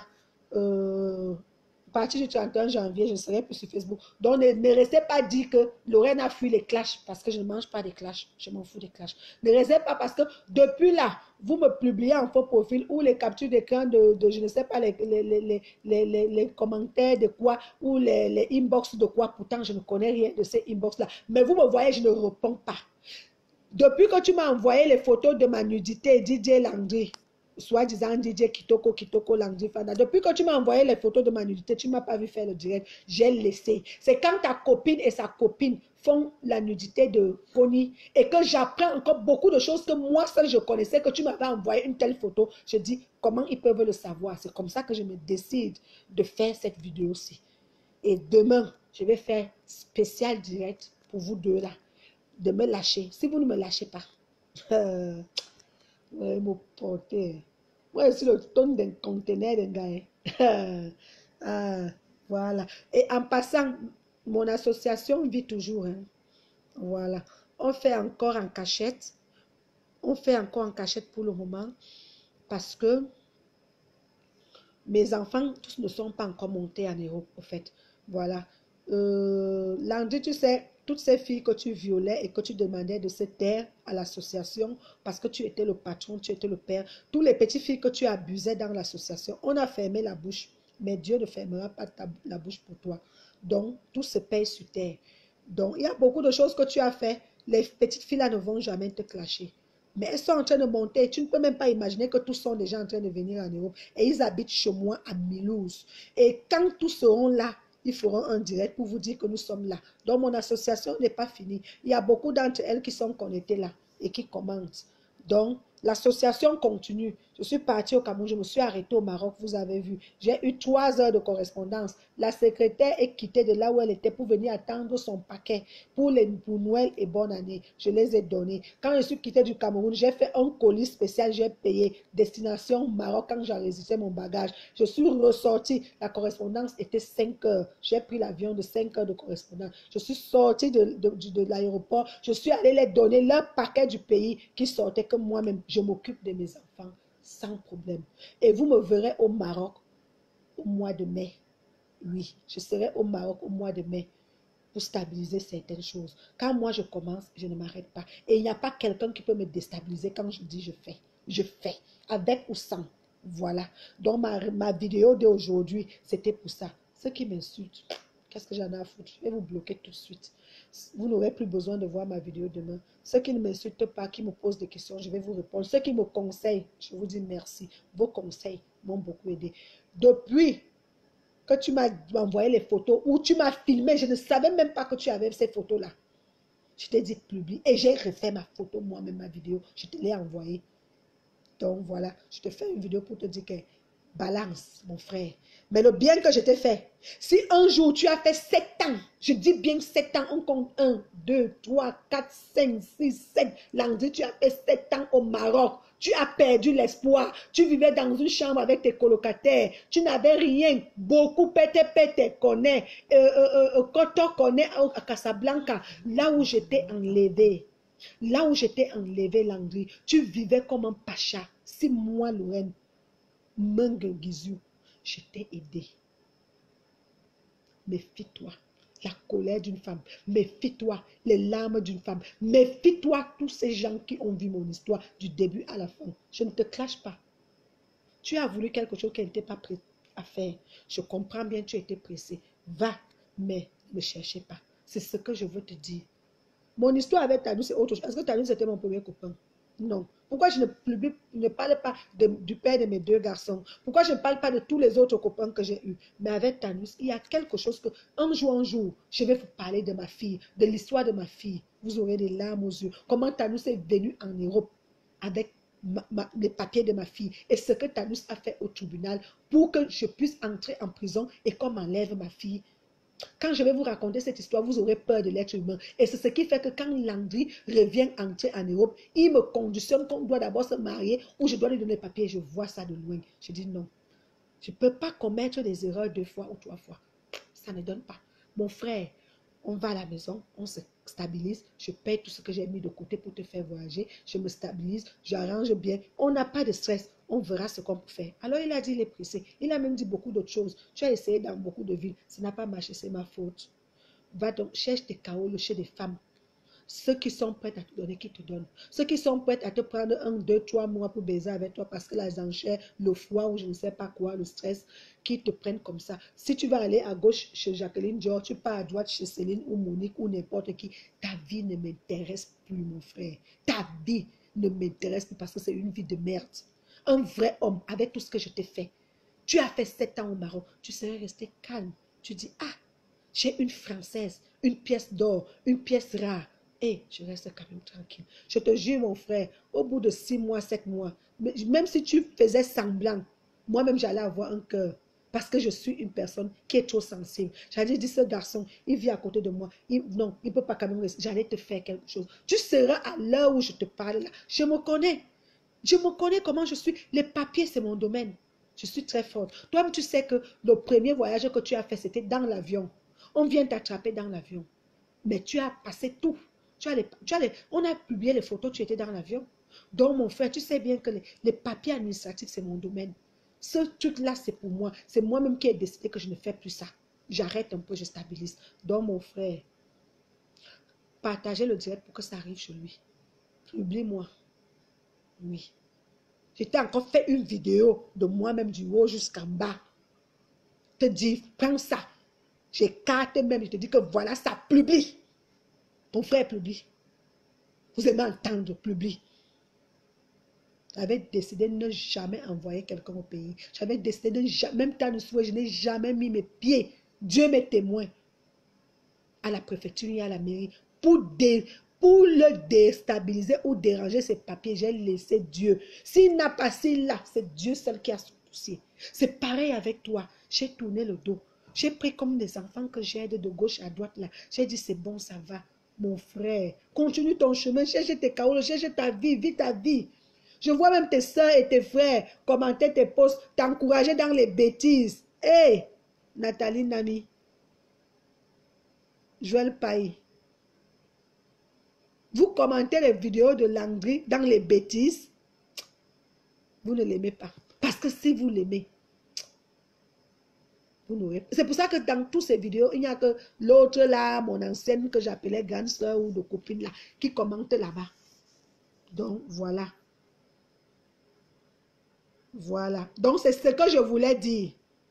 Euh, à partir du trente et un janvier, je ne serai plus sur Facebook. Donc, ne, ne restez pas dire que Lorraine a fui les clashs parce que je ne mange pas des clashs. Je m'en fous des clashs. Ne restez pas parce que depuis là, vous me publiez en faux profil ou les captures d'écran de, de, je ne sais pas, les, les, les, les, les, les commentaires de quoi ou les, les inbox de quoi. Pourtant, je ne connais rien de ces inbox-là. Mais vous me voyez, je ne réponds pas. Depuis que tu m'as envoyé les photos de ma nudité, D J Landry, soi-disant D J Kitoko, Kitoko, Landry, Fada. Depuis que tu m'as envoyé les photos de ma nudité, tu ne m'as pas vu faire le direct. J'ai laissé. C'est quand ta copine et sa copine font la nudité de Connie et que j'apprends encore beaucoup de choses que moi seul je connaissais, que tu m'avais envoyé une telle photo. Je dis, comment ils peuvent le savoir? C'est comme ça que je me décide de faire cette vidéo-ci. Et demain, je vais faire spécial direct pour vous deux là. De me lâcher. Si vous ne me lâchez pas, euh, ouais, me porter. Moi, je suis le ton d'un conteneur d'un gars. Ah, voilà. Et en passant, mon association vit toujours. Hein. Voilà. On fait encore en cachette. On fait encore en cachette pour le moment. Parce que mes enfants, tous ne sont pas encore montés en Europe, au fait. Voilà. Euh, Landry, tu sais, toutes ces filles que tu violais et que tu demandais de se taire à l'association parce que tu étais le patron, tu étais le père, tous les petites filles que tu abusais dans l'association, on a fermé la bouche, mais Dieu ne fermera pas ta, la bouche pour toi. Donc, tout se paye sur terre. Donc, il y a beaucoup de choses que tu as fait. Les petites filles là ne vont jamais te clasher. Mais elles sont en train de monter. Tu ne peux même pas imaginer que tous sont déjà en train de venir en Europe. Et ils habitent chez moi à Milouz. Et quand tous seront là, ils feront un direct pour vous dire que nous sommes là. Donc, mon association n'est pas finie. Il y a beaucoup d'entre elles qui sont connectées là et qui commentent. Donc, l'association continue. Je suis partie au Cameroun, je me suis arrêtée au Maroc, vous avez vu. J'ai eu trois heures de correspondance. La secrétaire est quittée de là où elle était pour venir attendre son paquet pour, les, pour Noël et bonne année. Je les ai donnés. Quand je suis quittée du Cameroun, j'ai fait un colis spécial, j'ai payé. Destination Maroc quand j'ai enregistré mon bagage. Je suis ressortie. La correspondance était cinq heures. J'ai pris l'avion de cinq heures de correspondance. Je suis sortie de, de, de, de l'aéroport. Je suis allée les donner leur paquet du pays qui sortait que moi-même, je m'occupe de mes enfants sans problème. Et vous me verrez au Maroc au mois de mai. Oui, je serai au Maroc au mois de mai pour stabiliser certaines choses. Quand moi je commence, je ne m'arrête pas. Et il n'y a pas quelqu'un qui peut me déstabiliser quand je dis je fais. Je fais, avec ou sans. Voilà. Donc ma, ma vidéo d'aujourd'hui, c'était pour ça. Ceux qui m'insultent, qu'est-ce que j'en ai à foutre? Je vais vous bloquer tout de suite. Vous n'aurez plus besoin de voir ma vidéo demain. Ceux qui ne m'insultent pas, qui me posent des questions, je vais vous répondre. Ceux qui me conseillent, je vous dis merci. Vos conseils m'ont beaucoup aidé. Depuis que tu m'as envoyé les photos ou tu m'as filmé, je ne savais même pas que tu avais ces photos-là. Je t'ai dit publie et j'ai refait ma photo moi-même, ma vidéo. Je te l'ai envoyée. Donc voilà, je te fais une vidéo pour te dire que balance, mon frère. Mais le bien que je t'ai fait, si un jour tu as fait sept ans, je dis bien sept ans, on compte un, deux, trois, quatre, cinq, six, sept. Landry, tu as fait sept ans au Maroc. Tu as perdu l'espoir. Tu vivais dans une chambre avec tes colocataires. Tu n'avais rien. Beaucoup pété pété connaît. Euh, euh, euh, Koto connaît à Casablanca. Là où j'étais enlevé. Là où j'étais enlevé, Landry. Tu vivais comme un pacha. Si moi, Lorraine, Menguizou, je t'ai aidé. Méfie-toi. La colère d'une femme. Méfie-toi. Les larmes d'une femme. Méfie-toi tous ces gens qui ont vu mon histoire du début à la fin. Je ne te clash pas. Tu as voulu quelque chose qui n'était pas prêt à faire. Je comprends bien, tu étais pressé. Va, mais ne me cherchez pas. C'est ce que je veux te dire. Mon histoire avec Tanous, c'est autre chose. Est-ce que Tanous était mon premier copain? Non. Pourquoi je ne, publie, ne parle pas de, du père de mes deux garçons? Pourquoi je ne parle pas de tous les autres copains que j'ai eus? Mais avec Tanous, il y a quelque chose que, un jour, un jour, je vais vous parler de ma fille, de l'histoire de ma fille. Vous aurez des larmes aux yeux. Comment Tanous est venu en Europe avec ma, ma, les papiers de ma fille et ce que Tanous a fait au tribunal pour que je puisse entrer en prison et qu'on m'enlève ma fille. Quand je vais vous raconter cette histoire, vous aurez peur de l'être humain. Et c'est ce qui fait que quand Landry revient entrer en Europe, il me conditionne qu'on doit d'abord se marier ou je dois lui donner le papier. Je vois ça de loin. Je dis non. Je ne peux pas commettre des erreurs deux fois ou trois fois. Ça ne donne pas. Mon frère, on va à la maison, on se stabilise. Je paye tout ce que j'ai mis de côté pour te faire voyager. Je me stabilise, j'arrange bien. On n'a pas de stress. On verra ce qu'on peut faire. Alors il a dit, il est pressé. Il a même dit beaucoup d'autres choses. Tu as essayé dans beaucoup de villes. Ça n'a pas marché, c'est ma faute. Va donc, cherche des caolos chez des femmes. Ceux qui sont prêts à te donner, qui te donnent. Ceux qui sont prêts à te prendre un, deux, trois mois pour baiser avec toi parce que les enchères, le foie ou je ne sais pas quoi, le stress, qui te prennent comme ça. Si tu vas aller à gauche chez Jacqueline Dior, tu pars à droite chez Céline ou Monique ou n'importe qui, ta vie ne m'intéresse plus, mon frère. Ta vie ne m'intéresse plus parce que c'est une vie de merde. Un vrai homme, avec tout ce que je t'ai fait. Tu as fait sept ans au Maroc, tu serais resté calme. Tu dis, ah, j'ai une Française, une pièce d'or, une pièce rare. Et je reste quand même tranquille. Je te jure, mon frère, au bout de six mois, sept mois, même si tu faisais semblant, moi-même, j'allais avoir un cœur. Parce que je suis une personne qui est trop sensible. J'allais dire, ce garçon, il vit à côté de moi. Il, non, il ne peut pas quand même rester. J'allais te faire quelque chose. Tu seras à l'heure où je te parle là. Je me connais. Je me connais comment je suis. Les papiers, c'est mon domaine. Je suis très forte. Toi-même, tu sais que le premier voyage que tu as fait, c'était dans l'avion. On vient t'attraper dans l'avion. Mais tu as passé tout. Tu as les, tu as les, on a publié les photos, tu étais dans l'avion. Donc, mon frère, tu sais bien que les, les papiers administratifs, c'est mon domaine. Ce truc-là, c'est pour moi. C'est moi-même qui ai décidé que je ne fais plus ça. J'arrête un peu, je stabilise. Donc, mon frère, partagez le direct pour que ça arrive chez lui. Oublie-moi. Oui. J'étais encore fait une vidéo de moi-même du haut jusqu'en bas. Je te dis, prends ça. J'écarte même, je te dis que voilà, ça publie. Ton frère publie. Vous aimez entendre, publie. J'avais décidé de ne jamais envoyer quelqu'un au pays. J'avais décidé de ne jamais, même temps de souhait, je n'ai jamais mis mes pieds. Dieu m'est témoin. À la préfecture et à la mairie. Pour, dé, pour le déstabiliser ou déranger ses papiers, j'ai laissé Dieu. S'il n'a pas si là, c'est Dieu seul qui a son dossier. C'est pareil avec toi. J'ai tourné le dos. J'ai pris comme des enfants que j'aide de gauche à droite là. J'ai dit c'est bon, ça va. Mon frère, continue ton chemin, cherche tes caolos, cherche ta vie, vis ta vie. Je vois même tes soeurs et tes frères commenter tes posts, t'encourager dans les bêtises. Hé, hey, Nathalie Nami, Joël Paye, vous commentez les vidéos de Landry dans les bêtises, vous ne l'aimez pas. Parce que si vous l'aimez, vous n'aurez. C'est pour ça que dans toutes ces vidéos, il n'y a que l'autre là, mon ancienne que j'appelais grande soeur ou de copine là, qui commente là-bas. Donc, voilà. Voilà. Donc, c'est ce que je voulais dire.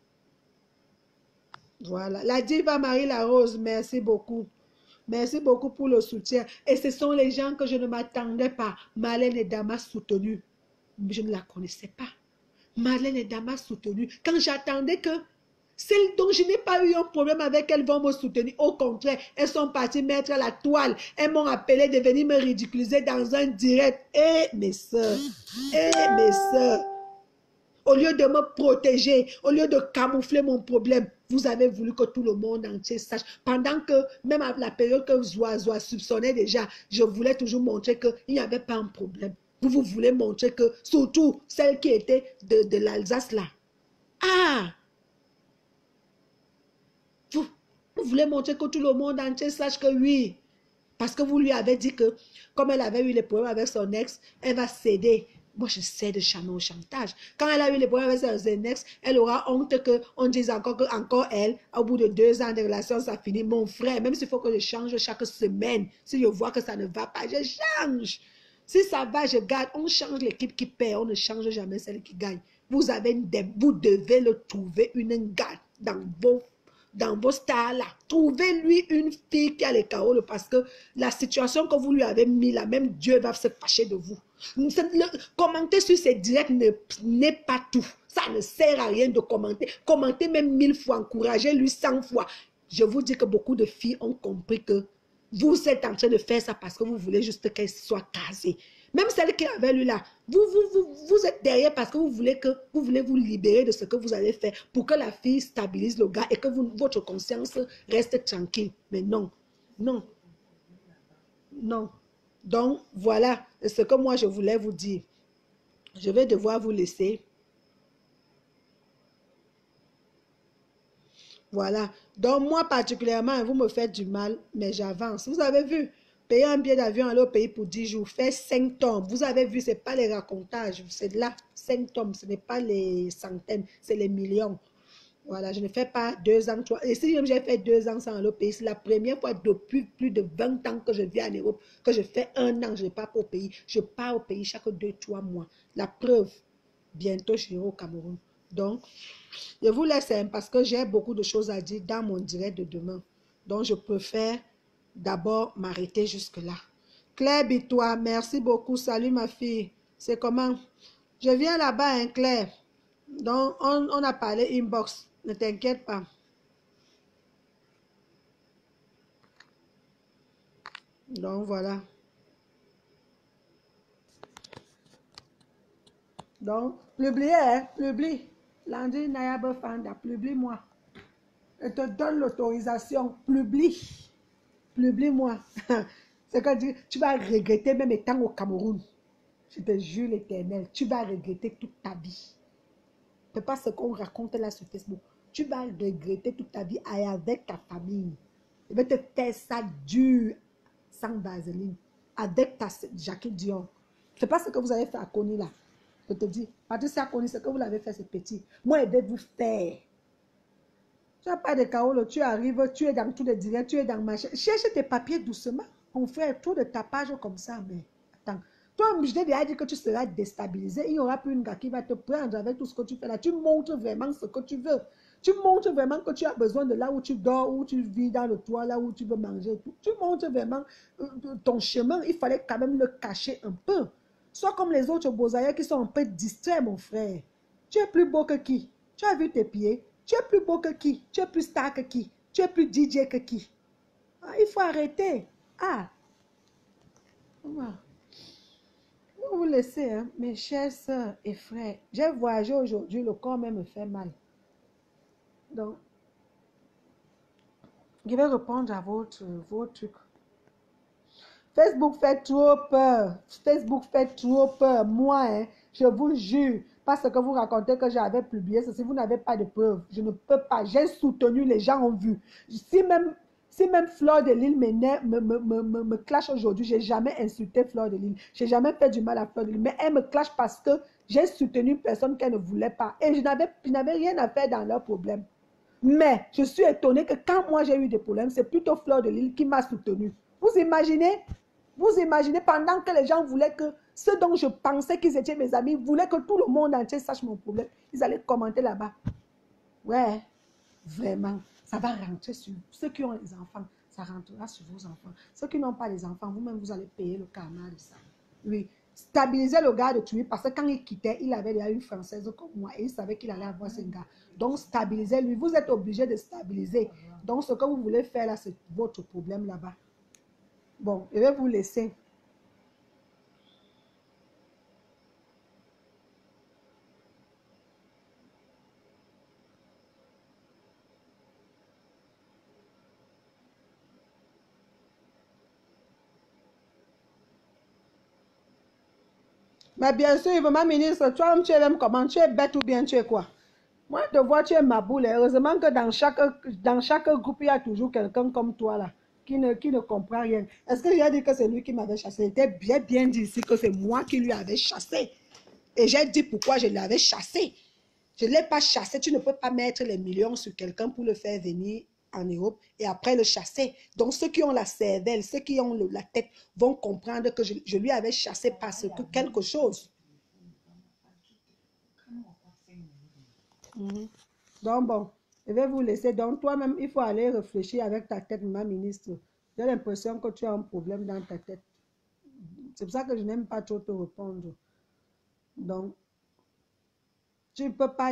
Voilà. La diva Marie-Larose, merci beaucoup. Merci beaucoup pour le soutien. Et ce sont les gens que je ne m'attendais pas. Marlène et Damas soutenues. Je ne la connaissais pas. Marlène et Damas soutenues. Quand j'attendais que celles dont je n'ai pas eu un problème avec elles vont me soutenir. Au contraire, elles sont parties mettre la toile. Elles m'ont appelé de venir me ridiculiser dans un direct. Eh, mes soeurs. Eh, mes soeurs. Au lieu de me protéger, au lieu de camoufler mon problème, vous avez voulu que tout le monde entier sache. Pendant que, même à la période que Zoazoa soupçonnait déjà, je voulais toujours montrer qu'il n'y avait pas un problème. Vous, vous voulez montrer que, surtout celle qui était de, de l'Alsace là. Ah! Vous, vous voulez montrer que tout le monde entier sache que oui. Parce que vous lui avez dit que, comme elle avait eu les problèmes avec son ex, elle va céder. Moi, je cède jamais au chantage. Quand elle a eu les problèmes avec son ex, elle aura honte qu'on dise encore que encore elle, au bout de deux ans de relation, ça finit. Mon frère, même s'il faut que je change chaque semaine, si je vois que ça ne va pas, je change. Si ça va, je garde. On change l'équipe qui perd, on ne change jamais celle qui gagne. Vous, avez des, vous devez le trouver une garde dans vos, dans vos stars là. Trouvez-lui une fille qui a les carreaux parce que la situation que vous lui avez mis là, même Dieu va se fâcher de vous. Le, commenter sur ces directs n'est pas tout. Ça ne sert à rien de commenter. Commenter même mille fois, encouragez-lui cent fois. Je vous dis que beaucoup de filles ont compris que vous êtes en train de faire ça parce que vous voulez juste qu'elle soit casée. Même celle qui avait lui là, vous, vous, vous, vous êtes derrière parce que vous voulez, que, vous voulez vous libérer de ce que vous allez faire pour que la fille stabilise le gars et que vous, votre conscience reste tranquille. Mais non, non, non. Donc, voilà ce que moi je voulais vous dire. Je vais devoir vous laisser. Voilà. Donc, moi particulièrement, vous me faites du mal, mais j'avance. Vous avez vu? Payer un billet d'avion à l'autre pays pour dix jours, faire cinq tomes. Vous avez vu, ce n'est pas les racontages, c'est là, cinq tomes, ce n'est pas les centaines, c'est les millions. Voilà, je ne fais pas deux ans, trois. Et si même j'ai fait deux ans sans l'autre pays, c'est la première fois depuis plus de vingt ans que je vis en Europe, que je fais un an, je ne pars pas au pays. Je pars au pays chaque deux, trois mois. La preuve, bientôt je serai au Cameroun. Donc, je vous laisse hein, parce que j'ai beaucoup de choses à dire dans mon direct de demain. Donc, je préfère d'abord m'arrêter jusque-là. Claire Bitois, merci beaucoup. Salut ma fille. C'est comment? Je viens là-bas, hein, Claire. Donc, on, on a parlé inbox. Ne t'inquiète pas. Donc, voilà. Donc, publiez, hein, publie. Lundi, Nayaba Fanda, publie-moi. Je te donne l'autorisation. Publie. Publie-moi. C'est quand tu, tu vas regretter même étant au Cameroun. Je te jure l'éternel, tu vas regretter toute ta vie. Ce n'est pas ce qu'on raconte là sur Facebook. Tu vas regretter toute ta vie avec ta famille. Je vais te faire ça dur, sans vaseline, avec ta Jackie Dion. Ce n'est pas ce que vous avez fait à Connie là. Je te dis, Patricia Connie, ce que vous l'avez fait, c'est petit. Moi, je vais vous faire. Tu n'as pas de chaos, tu arrives, tu es dans tous les directs, tu es dans machin. Cherche tes papiers doucement. On fait trop de tapage comme ça, mais attends. Toi, je t'ai déjà dit que tu seras déstabilisé. Il n'y aura plus une gars qui va te prendre avec tout ce que tu fais là. Tu montres vraiment ce que tu veux. Tu montres vraiment que tu as besoin de là où tu dors, où tu vis dans le toit, là où tu veux manger. Tout. Tu montres vraiment euh, ton chemin. Il fallait quand même le cacher un peu. Sois comme les autres beaux-ailleurs qui sont un peu distraits, mon frère. Tu es plus beau que qui? Tu as vu tes pieds? Tu es plus beau que qui? Tu es plus star que qui? Tu es plus D J que qui? Ah, il faut arrêter. Ah. Voilà. Vous vous laissez, hein, mes chères soeurs et frères. J'ai voyagé aujourd'hui, le corps même me fait mal. Donc, je vais répondre à votre, votre truc. Facebook fait trop peur. Facebook fait trop peur. Moi, hein, je vous jure, parce que vous racontez que j'avais publié ceci, vous n'avez pas de preuves. Je ne peux pas. J'ai soutenu, les gens ont vu. Si même, si même Fleur de Lille me, me, me, me, me, me clash aujourd'hui, je n'ai jamais insulté Fleur de Lille. Je n'ai jamais fait du mal à Fleur de Lille. Mais elle me clash parce que j'ai soutenu une personne qu'elle ne voulait pas. Et je n'avais rien à faire dans leur problème. Mais je suis étonnée que quand moi j'ai eu des problèmes, c'est plutôt Fleur de Lille qui m'a soutenu. Vous imaginez? Vous imaginez, pendant que les gens voulaient que, ceux dont je pensais qu'ils étaient mes amis, voulaient que tout le monde entier sache mon problème, ils allaient commenter là-bas. Ouais, vraiment, ça va rentrer sur ceux qui ont les enfants, ça rentrera sur vos enfants. Ceux qui n'ont pas les enfants, vous-même, vous allez payer le karma de ça. Oui, stabiliser le gars de tuer, parce que quand il quittait, il avait déjà une Française comme moi, et il savait qu'il allait avoir ce gars. Donc, stabilisez lui, vous êtes obligé de stabiliser. Donc, ce que vous voulez faire là, c'est votre problème là-bas. Bon, je vais vous laisser. Mais bien sûr, il veut ma ministre, toi, tu es même comment? Tu es bête ou bien tu es quoi? Moi, de voir, tu es ma boule. Heureusement que dans chaque, dans chaque groupe, il y a toujours quelqu'un comme toi là. Qui ne, qui ne comprend rien. Est-ce que j'ai dit que c'est lui qui m'avait chassé? J'ai bien, bien dit ici que c'est moi qui lui avais chassé. Et j'ai dit pourquoi je l'avais chassé. Je ne l'ai pas chassé. Tu ne peux pas mettre les millions sur quelqu'un pour le faire venir en Europe et après le chasser. Donc ceux qui ont la cervelle, ceux qui ont le, la tête vont comprendre que je, je lui avais chassé parce que quelque chose. Mm-hmm. Donc bon. Je vais vous laisser. Donc, toi-même, il faut aller réfléchir avec ta tête, ma ministre. J'ai l'impression que tu as un problème dans ta tête. C'est pour ça que je n'aime pas trop te répondre. Donc, tu ne peux pas...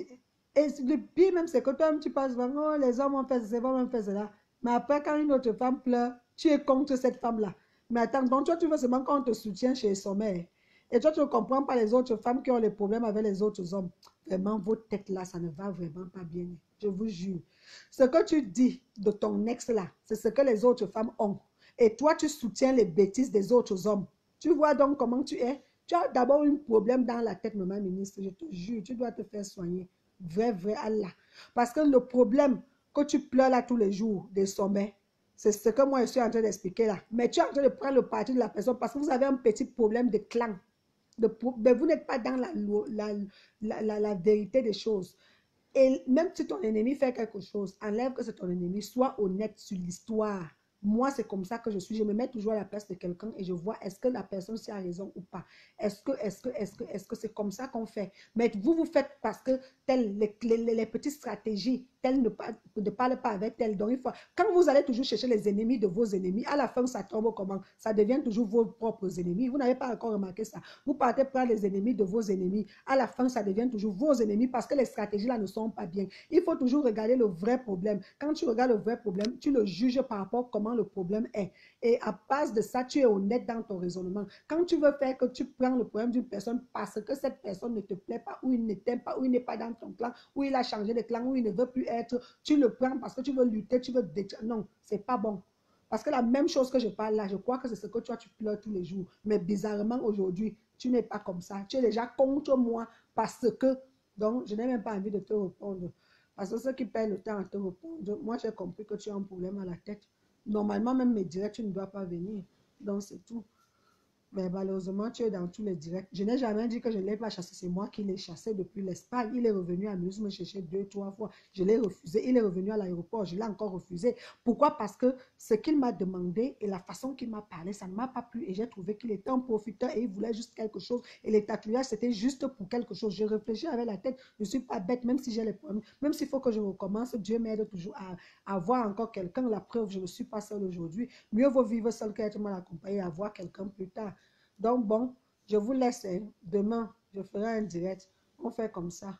Et le pire même, c'est que toi-même, tu penses vraiment, oh, les hommes ont fait cela, les hommes ont fait cela. Mais après, quand une autre femme pleure, tu es contre cette femme-là. Mais attends, donc toi, tu veux seulement qu'on te soutient chez les sommets. Et toi, tu ne comprends pas les autres femmes qui ont les problèmes avec les autres hommes. Vraiment, vos têtes-là, ça ne va vraiment pas bien. Je vous jure. Ce que tu dis de ton ex-là, c'est ce que les autres femmes ont. Et toi, tu soutiens les bêtises des autres hommes. Tu vois donc comment tu es? Tu as d'abord un problème dans la tête, maman ministre. Je te jure, tu dois te faire soigner. Vrai, vrai Allah. Parce que le problème que tu pleures là tous les jours des sommets, c'est ce que moi je suis en train d'expliquer là. Mais tu es en train de prendre le parti de la personne parce que vous avez un petit problème de clan. De, mais vous n'êtes pas dans la, la, la, la, la vérité des choses. Et même si ton ennemi fait quelque chose, enlève que c'est ton ennemi, sois honnête sur l'histoire. Moi, c'est comme ça que je suis. Je me mets toujours à la place de quelqu'un et je vois est-ce que la personne a raison ou pas. Est-ce que, est-ce que, est-ce que, est-ce que c'est comme ça qu'on fait? Mais vous, vous faites parce que telles les, les, les petites stratégies, telles ne, ne parlent pas avec telles. Donc, il faut, quand vous allez toujours chercher les ennemis de vos ennemis, à la fin, ça tombe comment? Ça devient toujours vos propres ennemis. Vous n'avez pas encore remarqué ça. Vous partez prendre les ennemis de vos ennemis. À la fin, ça devient toujours vos ennemis parce que les stratégies là ne sont pas bien. Il faut toujours regarder le vrai problème. Quand tu regardes le vrai problème, tu le juges par rapport à comment le problème est. Et à base de ça, tu es honnête dans ton raisonnement. Quand tu veux faire que tu prends le problème d'une personne parce que cette personne ne te plaît pas, ou il ne t'aime pas, ou il n'est pas dans ton clan, ou il a changé de clan, ou il ne veut plus être, tu le prends parce que tu veux lutter, tu veux détruire. Non, c'est pas bon. Parce que la même chose que je parle là, je crois que c'est ce que toi, tu pleures tous les jours. Mais bizarrement, aujourd'hui, tu n'es pas comme ça. Tu es déjà contre moi parce que... Donc, je n'ai même pas envie de te répondre. Parce que ceux qui perdent le temps à te répondre, moi, j'ai compris que tu as un problème à la tête. Normalement, même mes directs, tu ne dois pas venir. Donc, c'est tout. Mais malheureusement, tu es dans tous les directs. Je n'ai jamais dit que je ne l'ai pas chassé. C'est moi qui l'ai chassé depuis l'Espagne. Il est revenu à Mulhouse me chercher deux, trois fois. Je l'ai refusé. Il est revenu à l'aéroport. Je l'ai encore refusé. Pourquoi? Parce que ce qu'il m'a demandé et la façon qu'il m'a parlé, ça ne m'a pas plu. Et j'ai trouvé qu'il était un profiteur et il voulait juste quelque chose. Et les tatouages, c'était juste pour quelque chose. Je réfléchis avec la tête. Je ne suis pas bête, même si j'ai les problèmes. Même s'il faut que je recommence, Dieu m'aide toujours à, à avoir encore quelqu'un. La preuve, je ne suis pas seule aujourd'hui. Mieux vaut vivre seul qu'être mal accompagné et avoir quelqu'un plus tard. Donc bon, je vous laisse. Hein. Demain, je ferai un direct. On fait comme ça.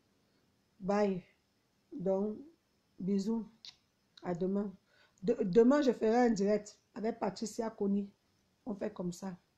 Bye. Donc, bisous. À demain. De, demain, je ferai un direct avec Patricia Koni. On fait comme ça.